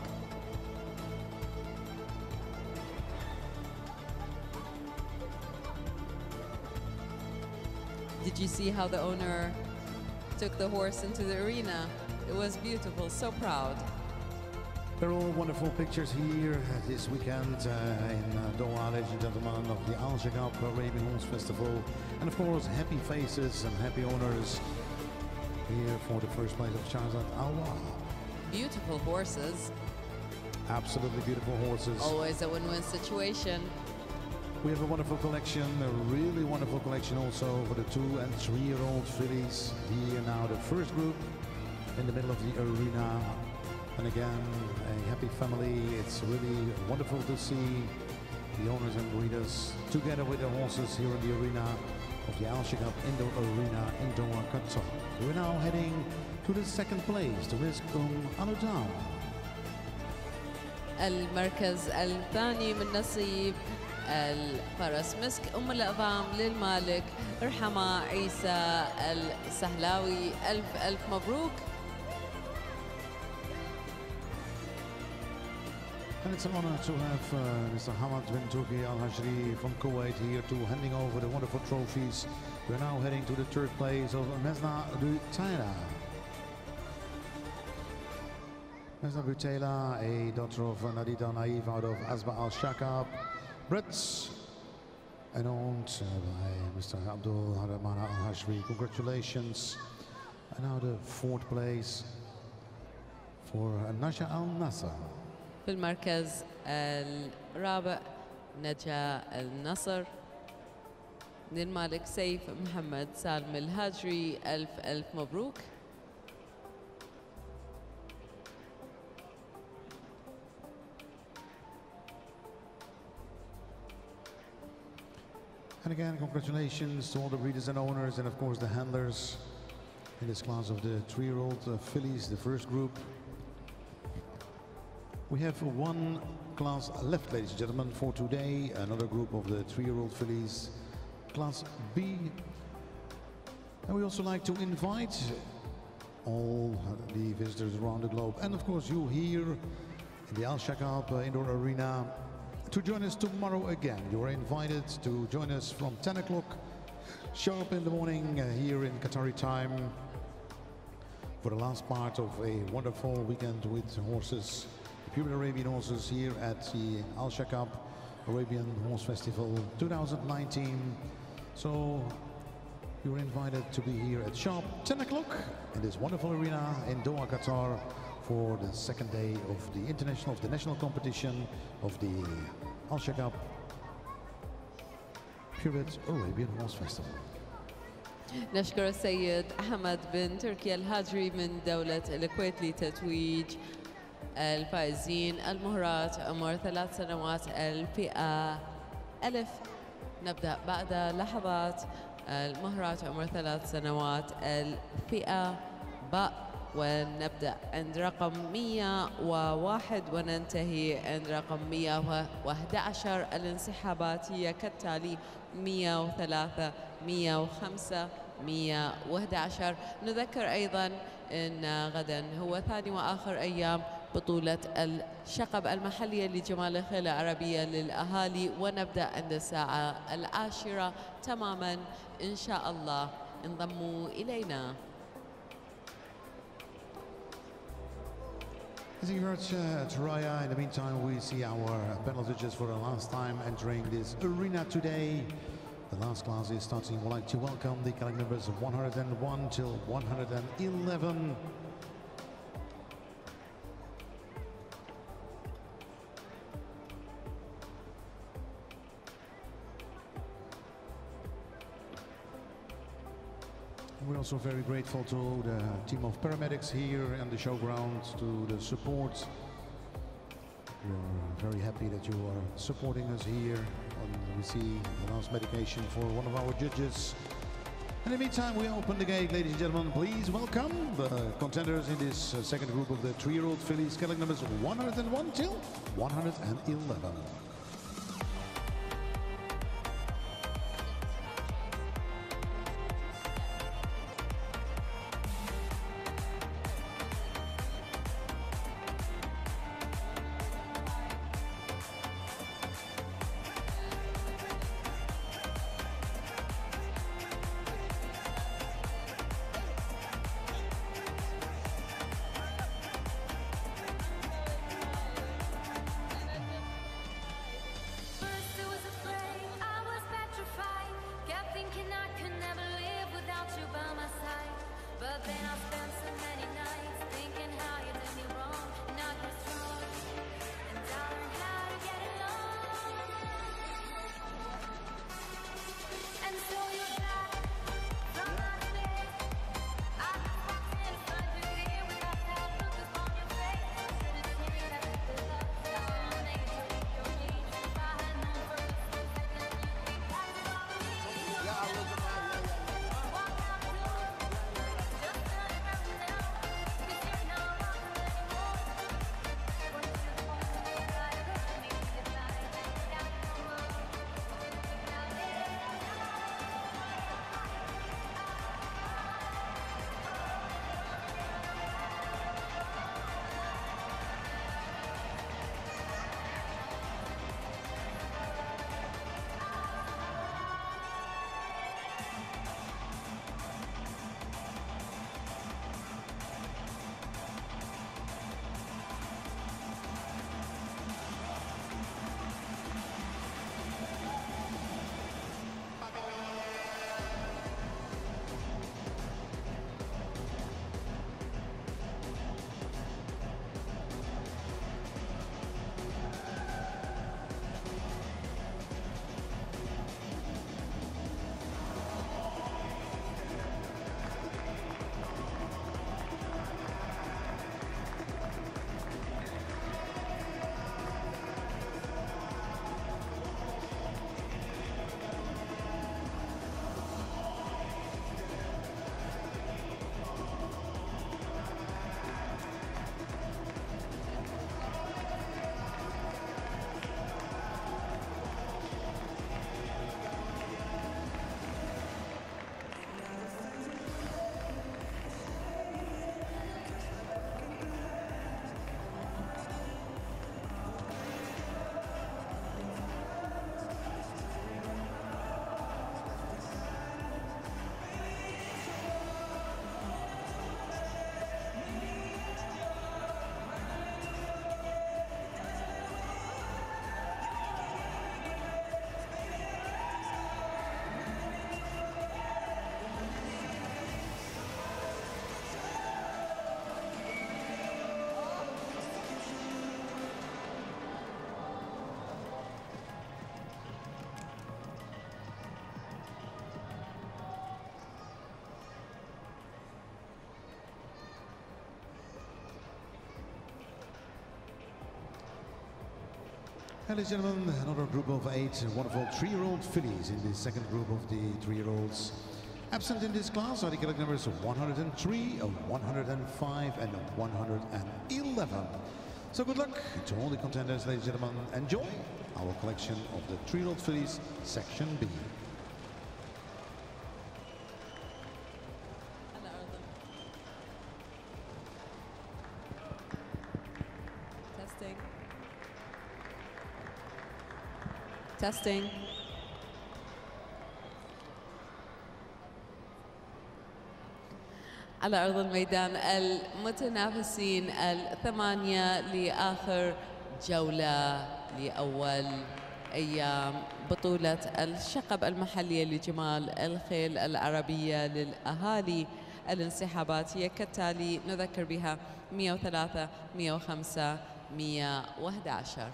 Did you see how the owner took the horse into the arena? It was beautiful, so proud. There are all wonderful pictures here this weekend uh, in uh, Doha, ladies and gentlemen, of the Al Shagab Arabian Horse Festival. And of course, happy faces and happy owners here for the first place of Shahrazad Al-Wahab. Beautiful horses. Absolutely beautiful horses. Always a win-win situation. We have a wonderful collection, a really wonderful collection also for the two and three-year-old fillies. Here now the first group in the middle of the arena. And again, a happy family. It's really wonderful to see the owners and breeders together with the horses here in the arena of the Al Shagab Indoor Arena in Doha, Qatar. We're now heading to the second place to Miz Umm Al-Adam. المركز الثاني من نصيب الفرس مسك أم الأعظام للمالك رحمة عيسى السهلاوي. ألف ألف مبروك. And it's an honor to have uh, Mister Hamad bin Turki Al-Hashri from Kuwait here to handing over the wonderful trophies. We're now heading to the third place of Mezna du Taina. Mesna Butela, a daughter of Nadida Naif out of Asba Al Shakab. Brits, and owned by Mister Abdul Haramana Al Hashri. Congratulations. And now the fourth place for Nasha Al Nasser. في المركز الرابع نجا النصر للمالك سيف محمد سالم الهاجري. ألف ألف مبروك. And again, congratulations to all the breeders and owners, and of course the handlers in this class of the three-year-old uh, fillies, the first group. We have one class left, ladies and gentlemen, for today. Another group of the three-year-old fillies, class B. And we also like to invite all the visitors around the globe, and of course you here in the Al Shakab uh, Indoor Arena, to join us tomorrow again. You are invited to join us from ten o'clock sharp in the morning uh, here in Qatari time for the last part of a wonderful weekend with horses, pure Arabian horses here at the Al Shakab Arabian Horse Festival two thousand nineteen. So you're invited to be here at sharp ten o'clock in this wonderful arena in Doha, Qatar, for the second day of the international, of the national competition of the Al Shakab Pure Arabian Horse Festival. نشكر السيد أحمد بن تركي الهاجري من دولة الكويت لتتويج الفائزين المهرات عمر ثلاث سنوات الفئة ألف. نبدأ بعد لحظات المهرات عمر ثلاث سنوات الفئة باء، ونبدأ عند رقم مئة وواحد وننتهي عند رقم مئة وأحد عشر. الانسحابات هي كالتالي: مئة وثلاثة، مئة وخمسة، مئة وأحد عشر. نذكر أيضاً أن غداً هو ثاني وآخر أيام بطولة الشقب المحلية لجمال الخيل العربية للأهالي، ونبدأ عند الساعة العاشرة تماماً إن شاء الله. انضموا إلينا. Thank you very much, uh, Taraya. In the meantime, we see our panel judges for the last time entering this arena today. The last class is starting. We'd like to welcome the calendar numbers of one hundred and one till one hundred and eleven. We're also very grateful to the team of paramedics here on the showground, to the support. We're very happy that you are supporting us here. And we see the last medication for one of our judges. In the meantime, we open the gate, ladies and gentlemen. Please welcome the contenders in this uh, second group of the three-year-old fillies, calendar numbers one hundred and one till one hundred and eleven. Ladies and gentlemen, another group of eight wonderful three-year-old fillies in the second group of the three-year-olds. Absent in this class are the calendar numbers one hundred three, one hundred five, and one hundred eleven. So good luck to all the contenders, ladies and gentlemen. Enjoy our collection of the three-year-old fillies, Section B. Testing. Testing. على أرض الميدان المتنافسين الثمانية لآخر جولة لأول أيام بطولة الشقب المحلية لجمال الخيل العربية للأهالي. الانسحابات هي كالتالي، نذكر بها مئة وثلاثة، مئة وخمسة، مئة وأحد عشر.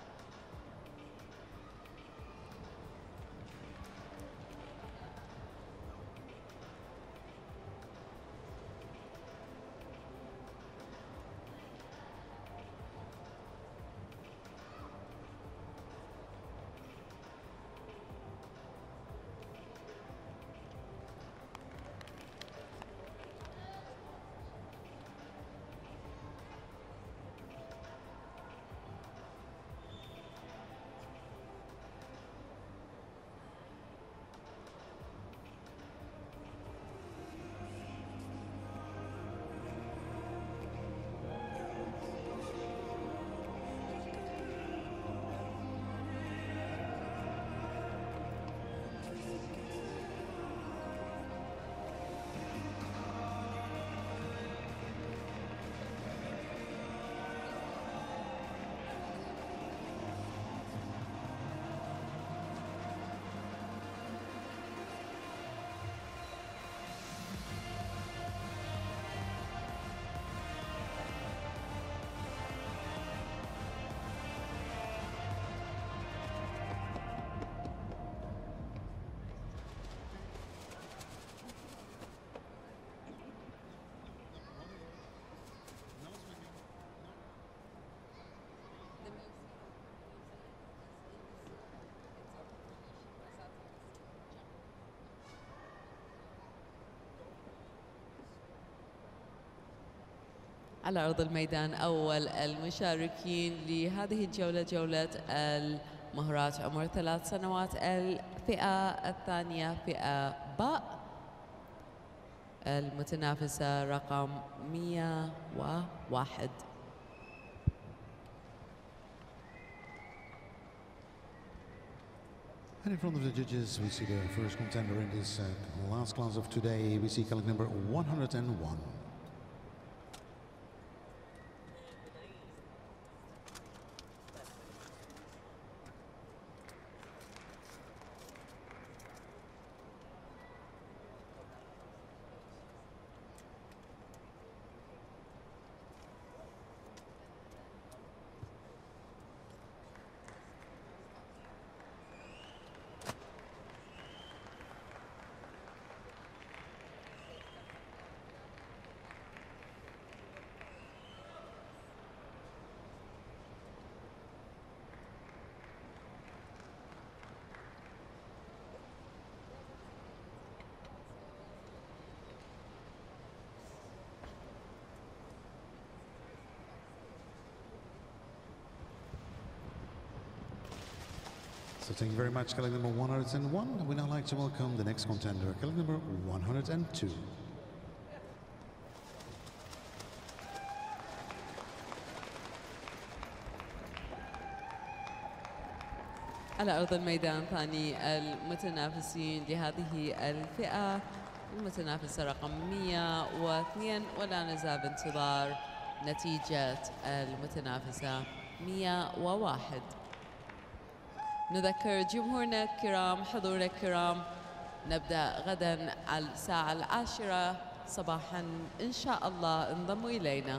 على أرض الميدان أول المشاركين لهذه الجولة، جولة المهرات عمر ثلاث سنوات، الفئة الثانية فئة باء، المتنافسة رقم مئة وواحد. And in front of the judges, we see the first contender in this uh, last class of today. We see calendar number one hundred one. So thank you very much, calendar number one hundred one. We now like to welcome the next contender, calendar number one hundred two. على أرض الميدان ثاني المتنافسين لهذه الفئة، المتنافسة رقم مئة واثنين، ولا نزال بانتظار نتيجة المتنافسة مئة وواحد. نذكر جمهورنا الكرام، حضورنا الكرام، نبدأ غدا على الساعة العاشرة صباحا إن شاء الله. انضموا إلينا.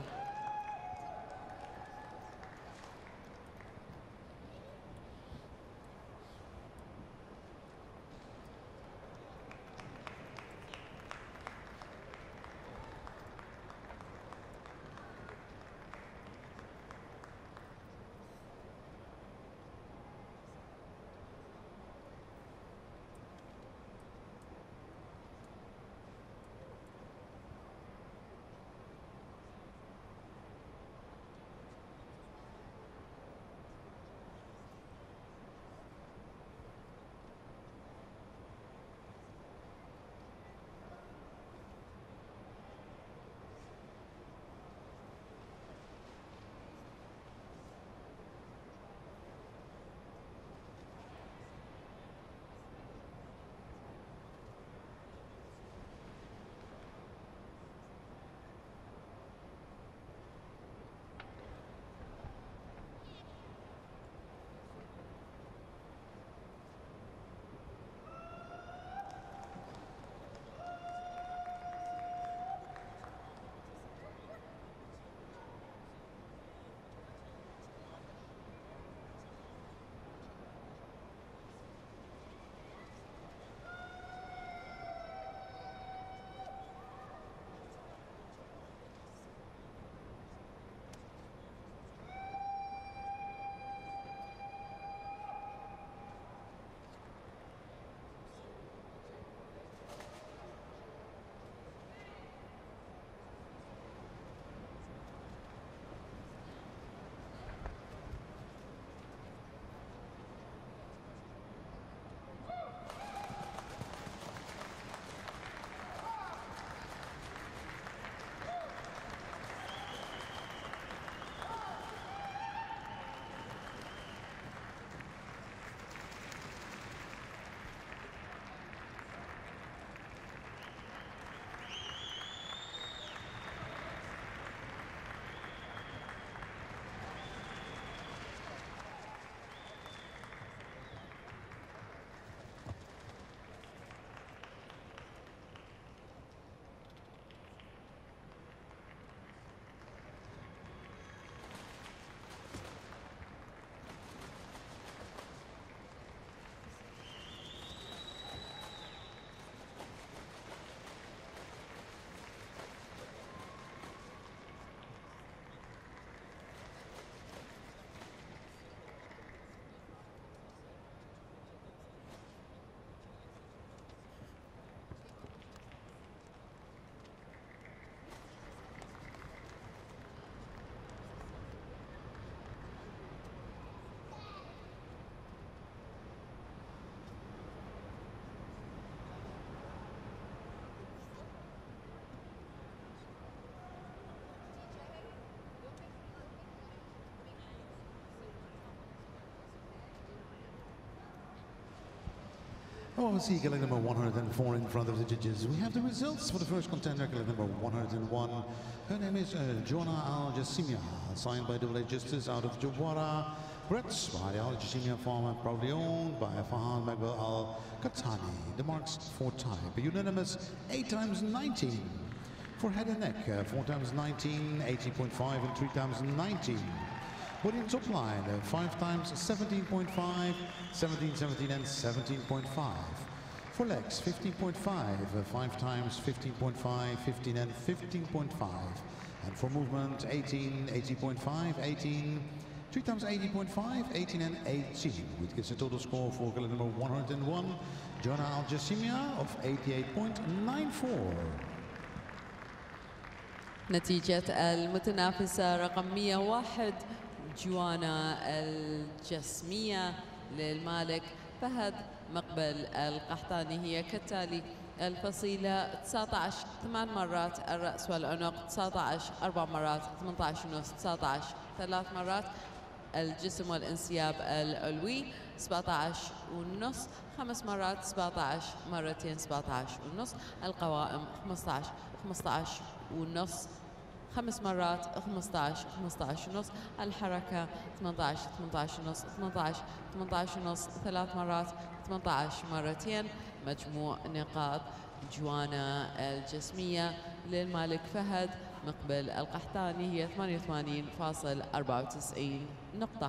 Now we see collector number one hundred four in front of the judges. We have the results for the first contender, collector number one hundred one. Her name is uh, Joanna Al Jassimia, signed by Double A Justice out of Jawara. Brits by Al Jassimia Farm and proudly owned by Fahan Magbel Al Katani. The marks for type, unanimous eight times nineteen. For head and neck, uh, four times nineteen, eighteen point five and three times nineteen. Body and top line, uh, five times seventeen point five, seventeen, seventeen and seventeen point five. For legs, fifteen point five, uh, five times fifteen point five, fifteen and fifteen point five. And for movement, eighteen, eighteen point five, eighteen, three times eighteen point five, eighteen and eighteen, which gives a total score for color number one hundred one, Joanna Al Jassimia of eighty-eight point nine four. نتيجة المتنافسة رقم مئة وواحد جوانا الجسمية للمالك فهد مقبل القحطاني هي كالتالي: الفصيلة تسعة عشر ثمان مرات، الرأس والعنق تسعة عشر أربع مرات، ثمانية عشر ونص، تسعة عشر ثلاث مرات، الجسم والانسياب العلوي سبعة عشر ونص خمس مرات، سبعة عشر مرتين سبعة عشر ونص، القوائم خمسة عشر خمسة عشر ونص خمس مرات، خمسة عشر خمسة عشر ونص، الحركة ثمانية عشر ثمانية عشر ونص، ثمانية عشر ثمانية عشر ونص ثلاث مرات، ثمانية عشر مرتين. مجموع نقاط جوانا الجسمية للمالك فهد مقبل القحطاني هي ثمانية وثمانين فاصلة أربعة وتسعين نقطة.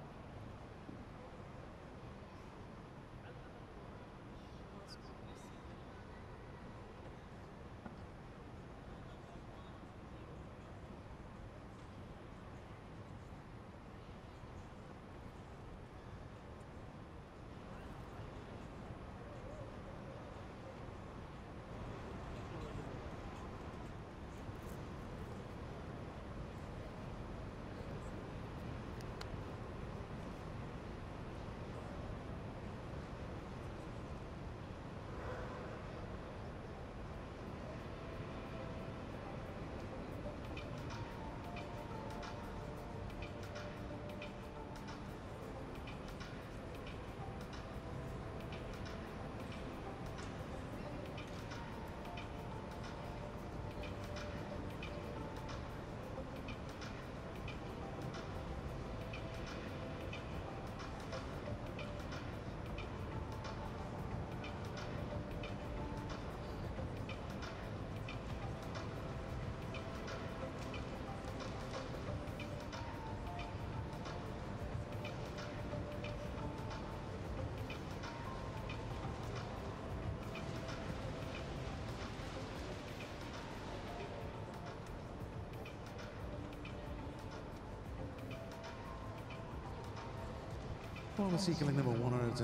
Well, let's see, collector number one hundred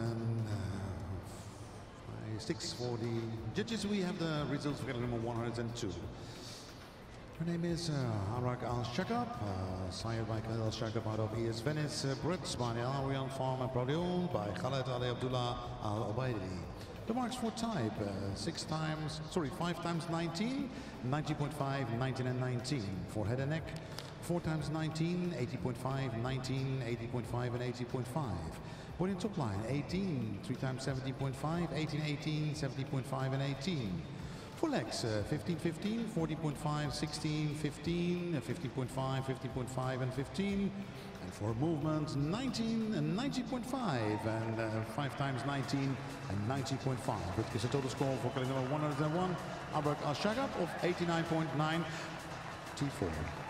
six for the judges. We have the results for collector number one hundred two. Her name is uh, Arak Al-Shakab, uh, signed by Khaled Al-Shakab out of E S Venice, uh, Brits by the Al-Riyan Farm and proudly owned by Khaled Ali Abdullah Al-Ubaidi. The marks for type, uh, six times, sorry, five times nineteen, nineteen point five, nineteen and nineteen. For head and neck, four times nineteen, eighteen point five, nineteen, eighteen point five and eighteen point five. Body and top line, eighteen, three times seventeen point five, eighteen, eighteen, seventeen point five and eighteen. For legs, uh, fifteen, fifteen, fourteen point five, sixteen, fifteen, fifteen point five, fifteen point five and fifteen. And for movement, nineteen and nineteen point five and uh, five times nineteen and nineteen point five. Which is a total score for collector number one hundred one, Arak Al-Shakab of eighty-nine point nine T four.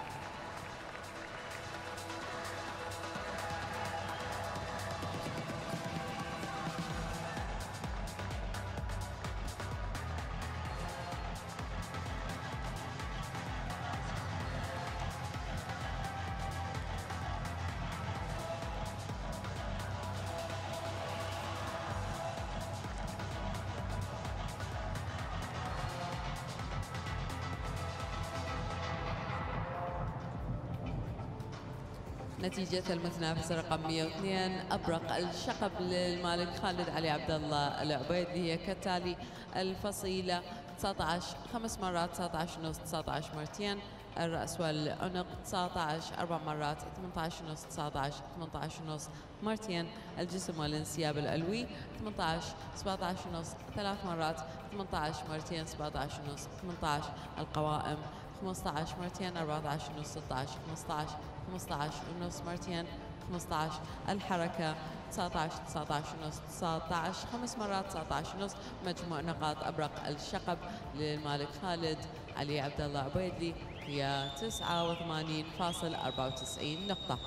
نتيجة المتنافسة رقم مئة واثنين أبرق الشقب للمالك خالد علي عبد الله العبيدي هي كالتالي: الفصيلة تسعة عشر خمس مرات، تسعة عشر ونص، تسعة عشر مرتين، الرأس والعنق تسعة عشر أربع مرات ثمانية عشر ونص تسعة عشر ثمانية عشر ونص مرتين الجسم والانسياب العلوي ثمانية عشر سبعة عشر ونص ثلاث مرات ثمانية عشر مرتين سبعة عشر ونص ثمانية عشر القوائم خمسة عشر مرتين أربعة عشر ونص ستة عشر خمسة عشر خمسة عشر ونص مرتين خمسة عشر الحركة تسعة عشر تسعة عشر ونص تسعة عشر خمس مرات تسعة عشر ونص مجموع نقاط أبرق الشقب للمالك خالد علي عبد الله عبيدلي هي تسعة وثمانين فاصلة أربعة وتسعين نقطة.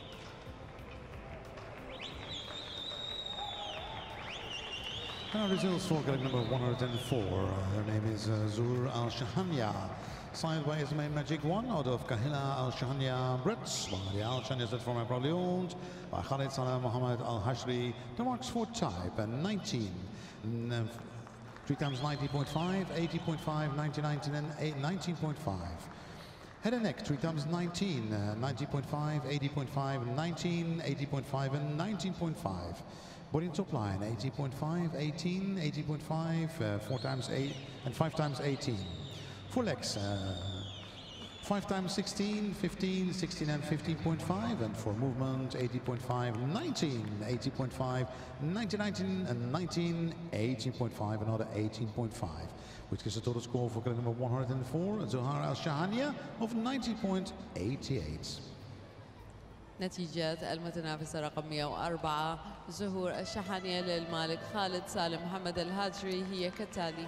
Our results for category number one hundred four. Uh, her name is uh, Zur Al Shahania. Signed by Ismail Magic One out of Kahila Al Shahania Brits. The Al Shahania is former proudly owned by Khalid Salah Muhammad Al Hashri. The marks for type and nineteen. And, uh, three times ninety point five, eighty point five, ninety, nineteen, and nineteen point five. Head and neck, three times nineteen, uh, ninety point five, eighty point five, nineteen, eighty point five, and nineteen point five. Body and top line, eighty point five, eighteen, eighty point five, uh, four times eight, and five times eighteen. Full legs, uh, five times sixteen, fifteen, sixteen, and fifteen point five. And for movement, eighty point five, nineteen, eighty point five, nineteen, nineteen, and nineteen, eighteen point five, another eighteen point five. Which gives a total score for category number one hundred four, Zohar Al Shahania, of ninety point eight eight. نتيجة المتنافسة رقم مئة وأربعة ظهور الشحانية للمالك خالد سالم محمد الهاجري هي كالتالي.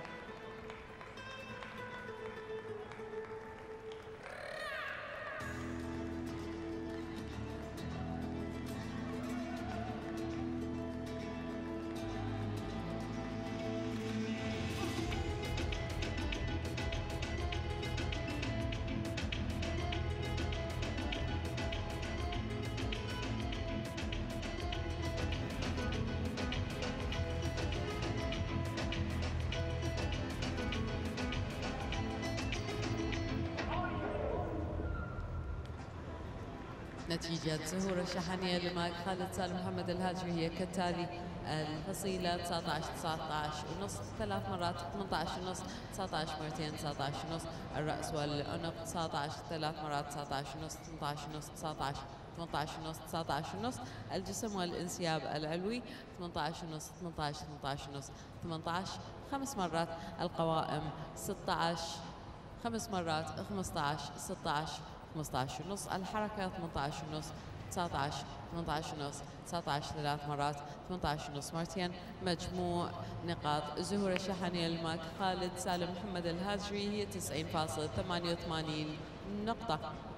نتيجة ظهور الشحانية للمالك خالد سالم محمد الهاجري هي كالتالي. الفصيلة تسعة عشر تسعة عشر ونص ثلاث مرات ثمانية عشر ونص تسعة عشر مرتين تسعة عشر ونص الرأس والعنق تسعة عشر ثلاث مرات تسعة عشر ونص ثمانية عشر ونص تسعة عشر ثمانية عشر ونص تسعة عشر ونص الجسم والانسياب العلوي ثمانية عشر ونص ثمانية عشر ثمانية عشر ونص ثمانية عشر خمس مرات القوائم ستة عشر خمس مرات خمسة عشر ستة عشر خمسة عشر ونص الحركة ثمانية عشر ونص تسعة عشر ثمانية عشر ونص تسعة عشر ثلاث مرات ثمانية عشر ونص مرتين مجموع نقاط ظهور الشحانية للمالك خالد سالم محمد الهاجري هي تسعين فاصلة ثمانية وثمانين نقطة.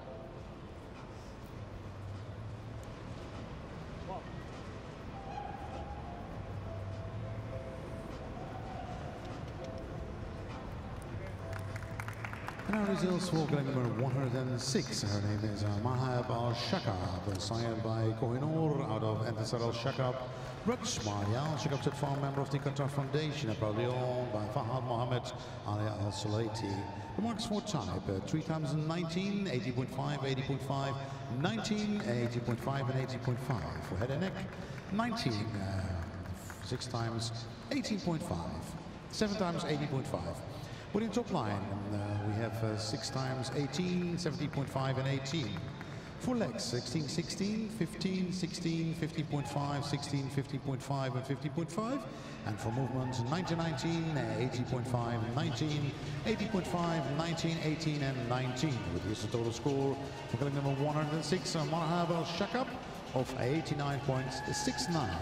And our results for category number one hundred six. Her name is uh, Mahab Al Shakab, signed by Kohinoor out of Entisar Al Shakab. Rajmari Al Shakab, set farm member of the Qatar Foundation, proudly owned by Fahad Mohammed Ali Al Sulaiti. The marks for type, uh, three times nineteen, eighty point five, eighty point five, nineteen, eighty point five, and eighty point five. For head and neck, nineteen, uh, six times eighteen point five, seven times eighty point five. But in top line, uh, we have uh, six times eighteen, seventeen point five, and eighteen. Full legs, sixteen, sixteen, fifteen, sixteen, fifteen point five, sixteen, fifteen point five, and fifteen point five. And for movements, nineteen, nineteen, eighteen point five, nineteen, eighteen point five, nineteen, eighteen, and nineteen. With this total score for category number one hundred six, uh, Mahab Al Shakab of eighty-nine point six nine.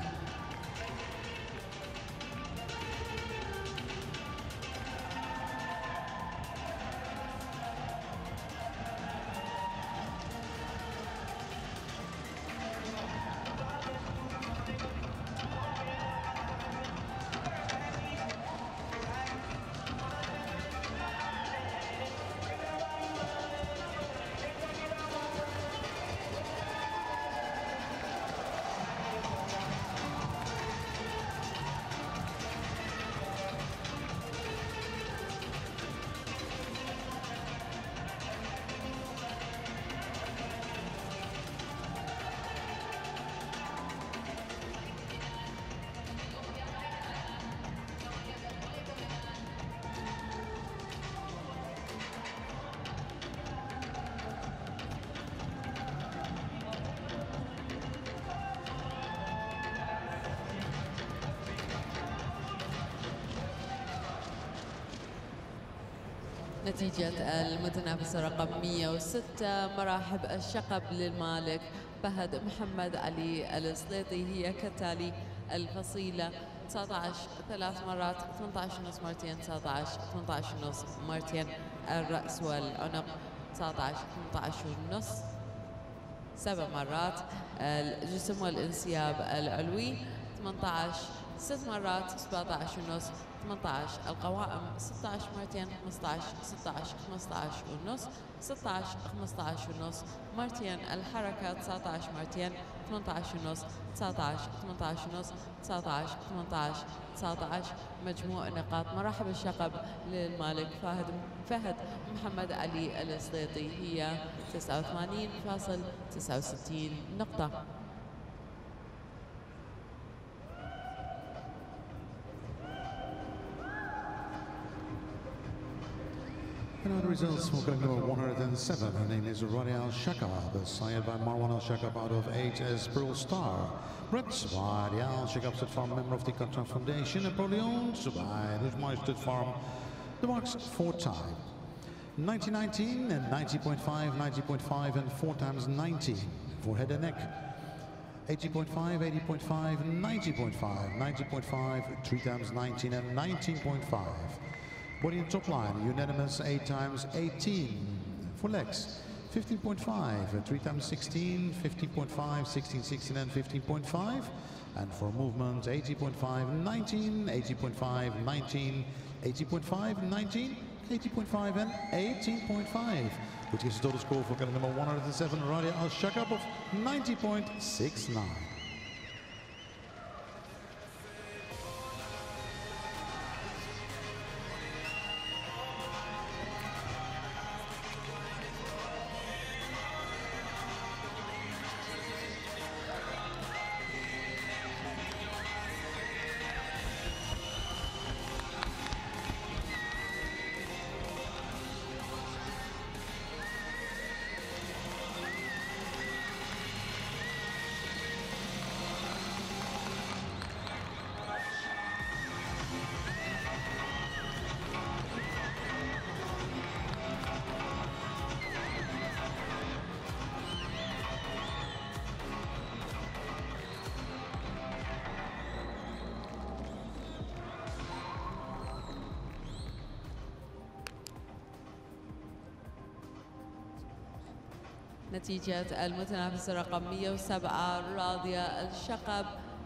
نتيجة المتنافسة رقم مئة وستة مراحب الشقب للمالك فهد محمد علي السليطي هي كالتالي: الفصيلة تسعة عشر ثلاث مرات، ثمانية عشر ونص مرتين، تسعة عشر ثمانية عشر ونص مرتين، الرأس والعنق تسعة عشر ثمانية عشر ونص سبع مرات، الجسم والانسياب العلوي ثمانية عشر ست مرات، سبعة عشر ونص، ثمانية عشر، القوائم ستة عشر مرتين، خمسة عشر ستة عشر خمسة عشر ونص، ستة عشر خمسة عشر ونص مرتين، الحركة تسعة عشر مرتين، ثمانية عشر ونص، تسعة عشر ثمانية عشر ونص، تسعة عشر ثمانية عشر، تسعة عشر، مجموع نقاط مراحب الشقب للمالك فهد فهد محمد علي السليطي هي تسعة وثمانين فاصلة تسعة وستين نقطة. And the results for collector number one hundred seven. Her name is Radia Al-Shakab, sired by Marwan Al-Shakab out of H S Pearl Star. Bred by the Al-Shakab State Farm, member of the Qatar Foundation, and probably owned by the Ujmai State Farm. The marks four time. ninety nineteen and ninety point five, ninety point five and four times nineteen for head and neck. eighty point five, eighty point five, ninety point five, ninety point five, three times nineteen and nineteen point five. Body and top line, unanimous eight times eighteen. For legs, fifteen point five, three times sixteen, fifteen point five, sixteen, sixteen and fifteen point five. And for movement, eighty point five, nineteen, eighty point five, nineteen, eighty point five, nineteen, eighty point five and eighteen point five. Which gives a total score for color number one hundred seven, Radia Al-Shakab of ninety point six nine. نتيجة المتنافسة رقم مئة وسبعة راضية الشقب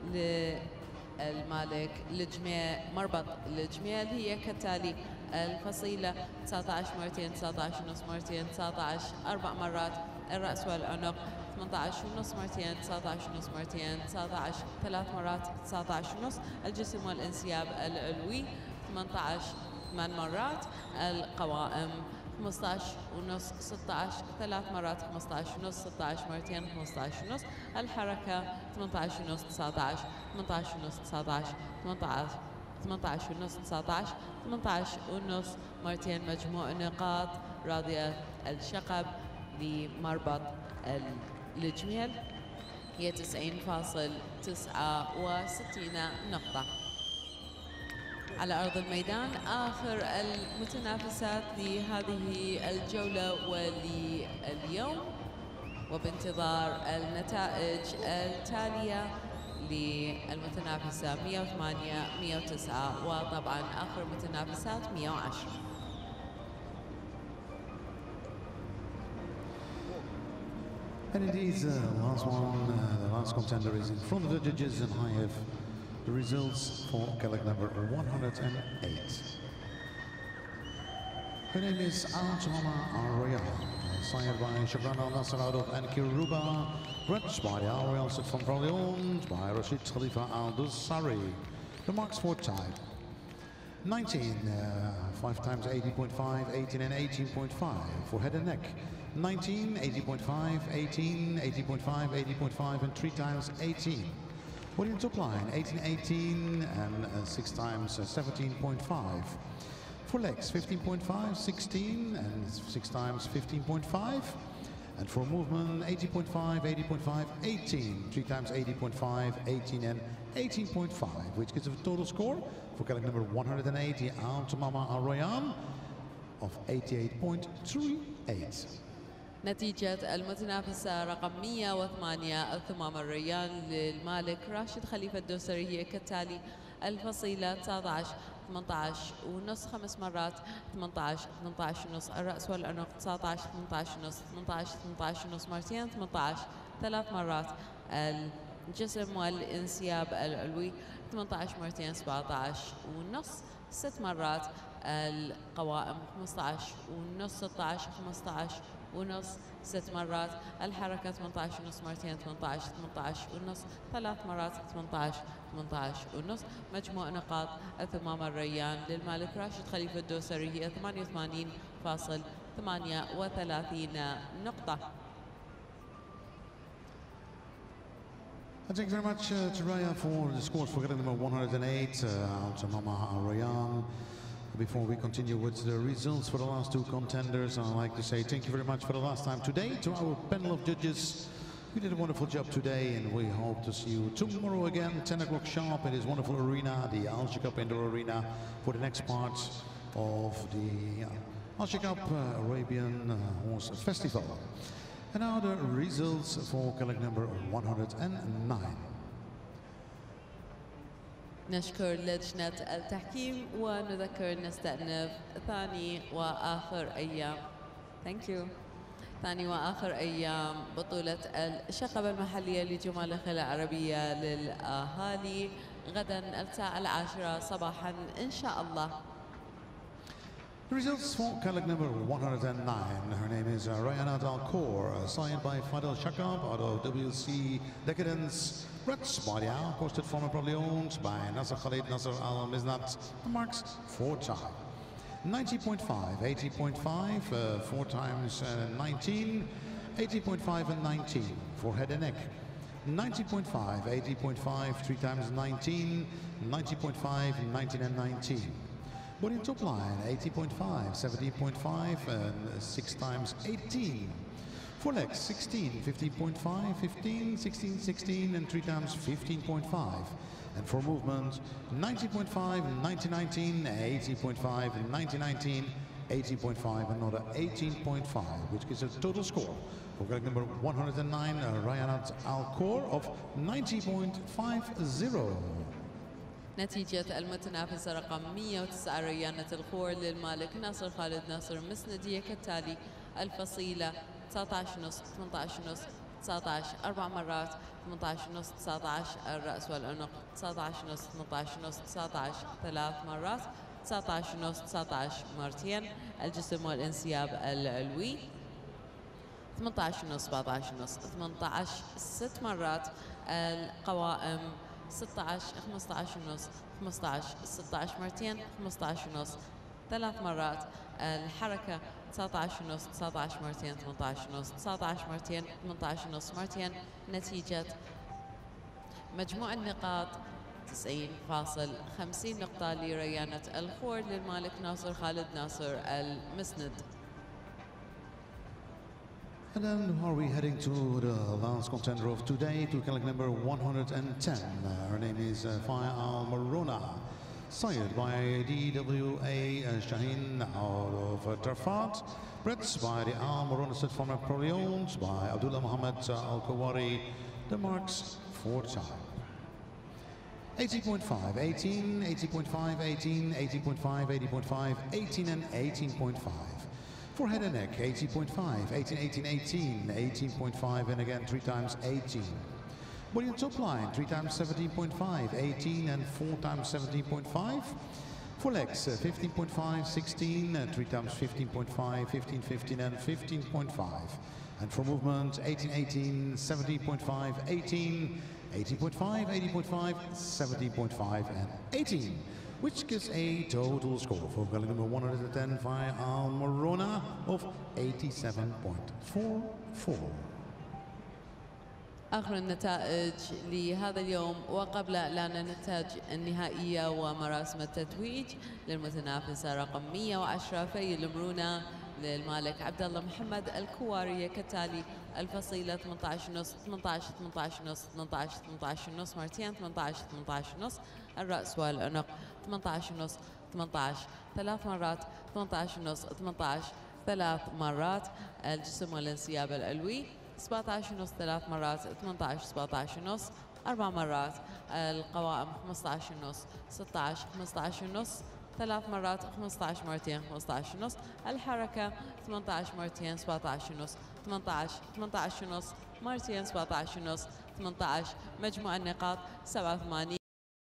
للمالك لجميع مربط الجميل هي كالتالي: الفصيلة تسعة عشر مرتين، تسعة عشر ونص مرتين، تسعة عشر أربع مرات، الرأس والعنق ثمانية عشر ونص مرتين، تسعة عشر ونص مرتين، تسعة عشر ثلاث مرات، تسعة عشر ونص، الجسم والانسياب العلوي ثمانية عشر ثمان مرات، القوائم خمسة عشر ونص، ستة عشر ثلاث مرات، خمسة عشر ونص، ستة عشر مرتين، خمسة عشر ونص، الحركة ثمانية عشر ونص، تسعة عشر، ثمانية عشر ونص، تسعة عشر، ثمانية عشر، ثمانية عشر ونص، تسعة عشر، ثمانية عشر ونص مرتين، مجموع نقاط راضية الشقب لمربط الجميل هي تسعين فاصلة تسعة وستين نقطة. على أرض الميدان آخر المتنافسات لهذه الجولة ولليوم، وبانتظار النتائج التالية للمتنافسة مئة وثمانية، مئة وتسعة، وطبعا آخر المتنافسات مئة وعشرة. And indeed, uh, the last one, uh, the last contender is in front of the judges, and I have the results for colleague number one hundred eight. Her name is Al-Jama Al-Royal, sired by Shukran Al-Nasser out of Ankiruba, bred by the Al-Royal set from proudly owned by Rashid Khalifa Al-Dusari. The marks for time: nineteen, uh, five times eighty point five, eighteen and eighteen point five for head and neck. nineteen, eighty point five, eighteen, eighty point five, eighty point five and three times eighteen. Body and top line, eighteen, eighteen and uh, six times uh, seventeen point five. For legs, fifteen point five, sixteen and six times fifteen point five. And for movement, eighty point five, eighty point five, eighteen, three times eighty point five, eighteen and eighteen point five, which gives a total score for colleague number one hundred eighty, Al-Tamama Al-Royan, of eighty-eight point three eight. نتيجة المتنافسة رقم مئة وثمانية الثمام الريان للمالك راشد خليفة الدوسري هي كالتالي: الفصيلة تسعة عشر ثمانية عشر ونص خمس مرات ثمانية عشر ثمانية عشر ونص الرأس والعنق تسعة عشر ثمانية عشر ونص ثمانية عشر ثمانية عشر ونص مرتين ثمانية عشر ثلاث مرات الجسم والانسياب العلوي ثمانية عشر مرتين سبعة عشر ونص ست مرات القوائم خمسة عشر ونص ستة عشر خمسة عشر ونص ست مرات الحركة ثمانية عشر ونص مرتين ثمانية عشر ثمانية عشر ونص ثلاث مرات ثمانية عشر ثمانية عشر ونص. مجموع نقاط الثمام الريان للمالك راشد خليفة الدوسري هي ثمانية وثمانين فاصل ثمانية وثلاثين نقطة. Thank you very much uh, to Raya for the scores for getting number one hundred eight, uh, to Mama Rayan. Before we continue with the results for the last two contenders, I'd like to say thank you very much for the last time today to our panel of judges. You did a wonderful job today, and we hope to see you tomorrow again, ten o'clock sharp, in this wonderful arena, the Al Shikab Indoor Arena, for the next part of the uh, Al Shikab uh, Arabian uh, Horse Festival. And now the results for colleague number one hundred nine. نشكر لجنة التحكيم ونذكر نستأنف ثاني وآخر أيام. Thank you. ثاني وآخر أيام بطولة الشقب المحلية لجمال العربية للأهالي غدا الساعة العاشرة صباحا إن شاء الله. The results for colleague number one hundred nine. Her name is uh, Rayana Dalkor, uh, signed by Fadel Shakab out of W C Decadence. Rats by the hour, posted from and probably owned by Nasser Khalid Nasser Al Miznat. Marks four time. ninety point five, eighty point five, uh, four times uh, nineteen, eighty point five and nineteen for head and neck. ninety point five, eighty point five, three times nineteen, ninety point five, nineteen and nineteen. Body and top line, eighty point five, seventy point five, and six times eighteen. Four legs, sixteen, fifteen point five, fifteen, sixteen, sixteen, and three times fifteen point five. And for movement, ninety point five, ninety, nineteen, eighty point five, ninety, nineteen, eighty point five, another eighteen point five, which gives a total score for colleague number one hundred nine, uh, Rayanat Al-Khor, of ninety point five zero. نتيجة المتنافسة رقم مئة وتسعة ريانة الخور للمالك ناصر خالد ناصر مسندية كالتالي: الفصيلة تسعة عشر ونص ثمانية عشر ونص تسعة عشر أربع مرات ثمانية عشر ونص تسعة عشر الرأس والعنق تسعة عشر ونص ثمانية عشر ونص تسعة عشر ثلاث مرات تسعة عشر ونص تسعة عشر مرتين الجسم والانسياب العلوي ثمانية عشر ونص سبعة عشر ونص ثمانية عشر ست مرات القوائم ستة عشر خمسة عشر ونص خمسة عشر ستة عشر مرتين خمسة عشر ونص ثلاث مرات الحركة تسعة عشر ونص تسعة عشر مرتين ثمانية عشر ونص تسعة عشر مرتين ثمانية عشر ونص مرتين. نتيجة مجموع النقاط تسعين فاصل خمسين نقطة لريانة الخور للمالك ناصر خالد ناصر المسند. And then are we heading to the last contender of today, to colleague number one hundred ten. Uh, her name is uh, Faya Al Marona, sired by D W A uh, Shaheen out of uh, Tarfat, bred by the Al Marona State Farm, probably owned by Abdullah Muhammad uh, Al Kawari. The marks four time. eighty point five, eighteen, eighty point five, eighteen, eighty point five, eighty point five, eighteen and eighteen point five. For head and neck, eighty point five, eighteen, eighteen, eighteen, eighteen point five, and again three times eighteen. Body and top line, three times seventeen point five, eighteen and four times seventeen point five. For legs, uh, fifteen point five, sixteen, uh, three times fifteen point five, fifteen, fifteen and fifteen point five. And for movement, eighteen, eighteen, seventeen point five, eighteen, eighteen point five, eighteen point five, seventeen point five and eighteen. Which gives a total score for colleague number one hundred ten via Al Marona of eighty-seven point four four. آخر النتائج لهذا اليوم وقبل إعلان النتائج النهائية ومراسم التتويج للمتنافسة رقم مئة وعشرة في المرونة للمالك عبد الله محمد الكواري كالتالي: الفصيلة ثمانية عشر ونص ثمانية عشر ثمانية عشر ونص ثمانية عشر ثمانية عشر ونص مرتين ثمانية عشر ثمانية عشر ونص الرأس والعنق ثمانية عشر ونص ثمانية عشر ثلاث مرات، ثمانية عشر ونص، ثمانية عشر ثلاث مرات الجسم والانسياب العلوي، سبعة عشر ونص ثلاث مرات، ثمانية عشر سبعة عشر ونص أربع مرات القوائم، خمسة عشر ونص، ستة عشر خمسة عشر ونص ثلاث مرات، خمسة عشر مرتين خمسة عشر ونص، الحركة ثمانية عشر مرتين سبعة عشر ونص، ثمانية عشر ثمانية عشر ونص مرتين سبعة عشر ونص، ثمانية عشر مجموع النقاط سبعة وثمانين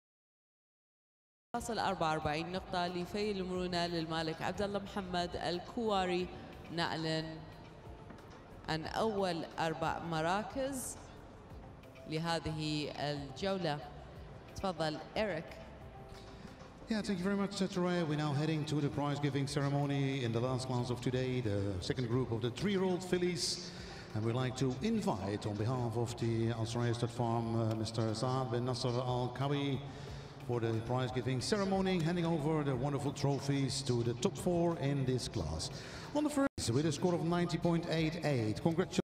فاصل أربعة وأربعين نقطة لفي المرونة للمالك عبد الله محمد الكواري. نعلن عن أول أربع مراكز لهذه الجولة. تفضل إيريك. Yeah, thank you very much, Teray. We're now heading to the prize-giving ceremony in the last class of today, the second group of the three-year-old fillies. And we'd like to invite, on behalf of the Al Soraya Stud Farm, uh, Mister Saad bin Nasser Al-Kawi, for the prize-giving ceremony, handing over the wonderful trophies to the top four in this class. On the first, with a score of ninety point eight eight, congratulations.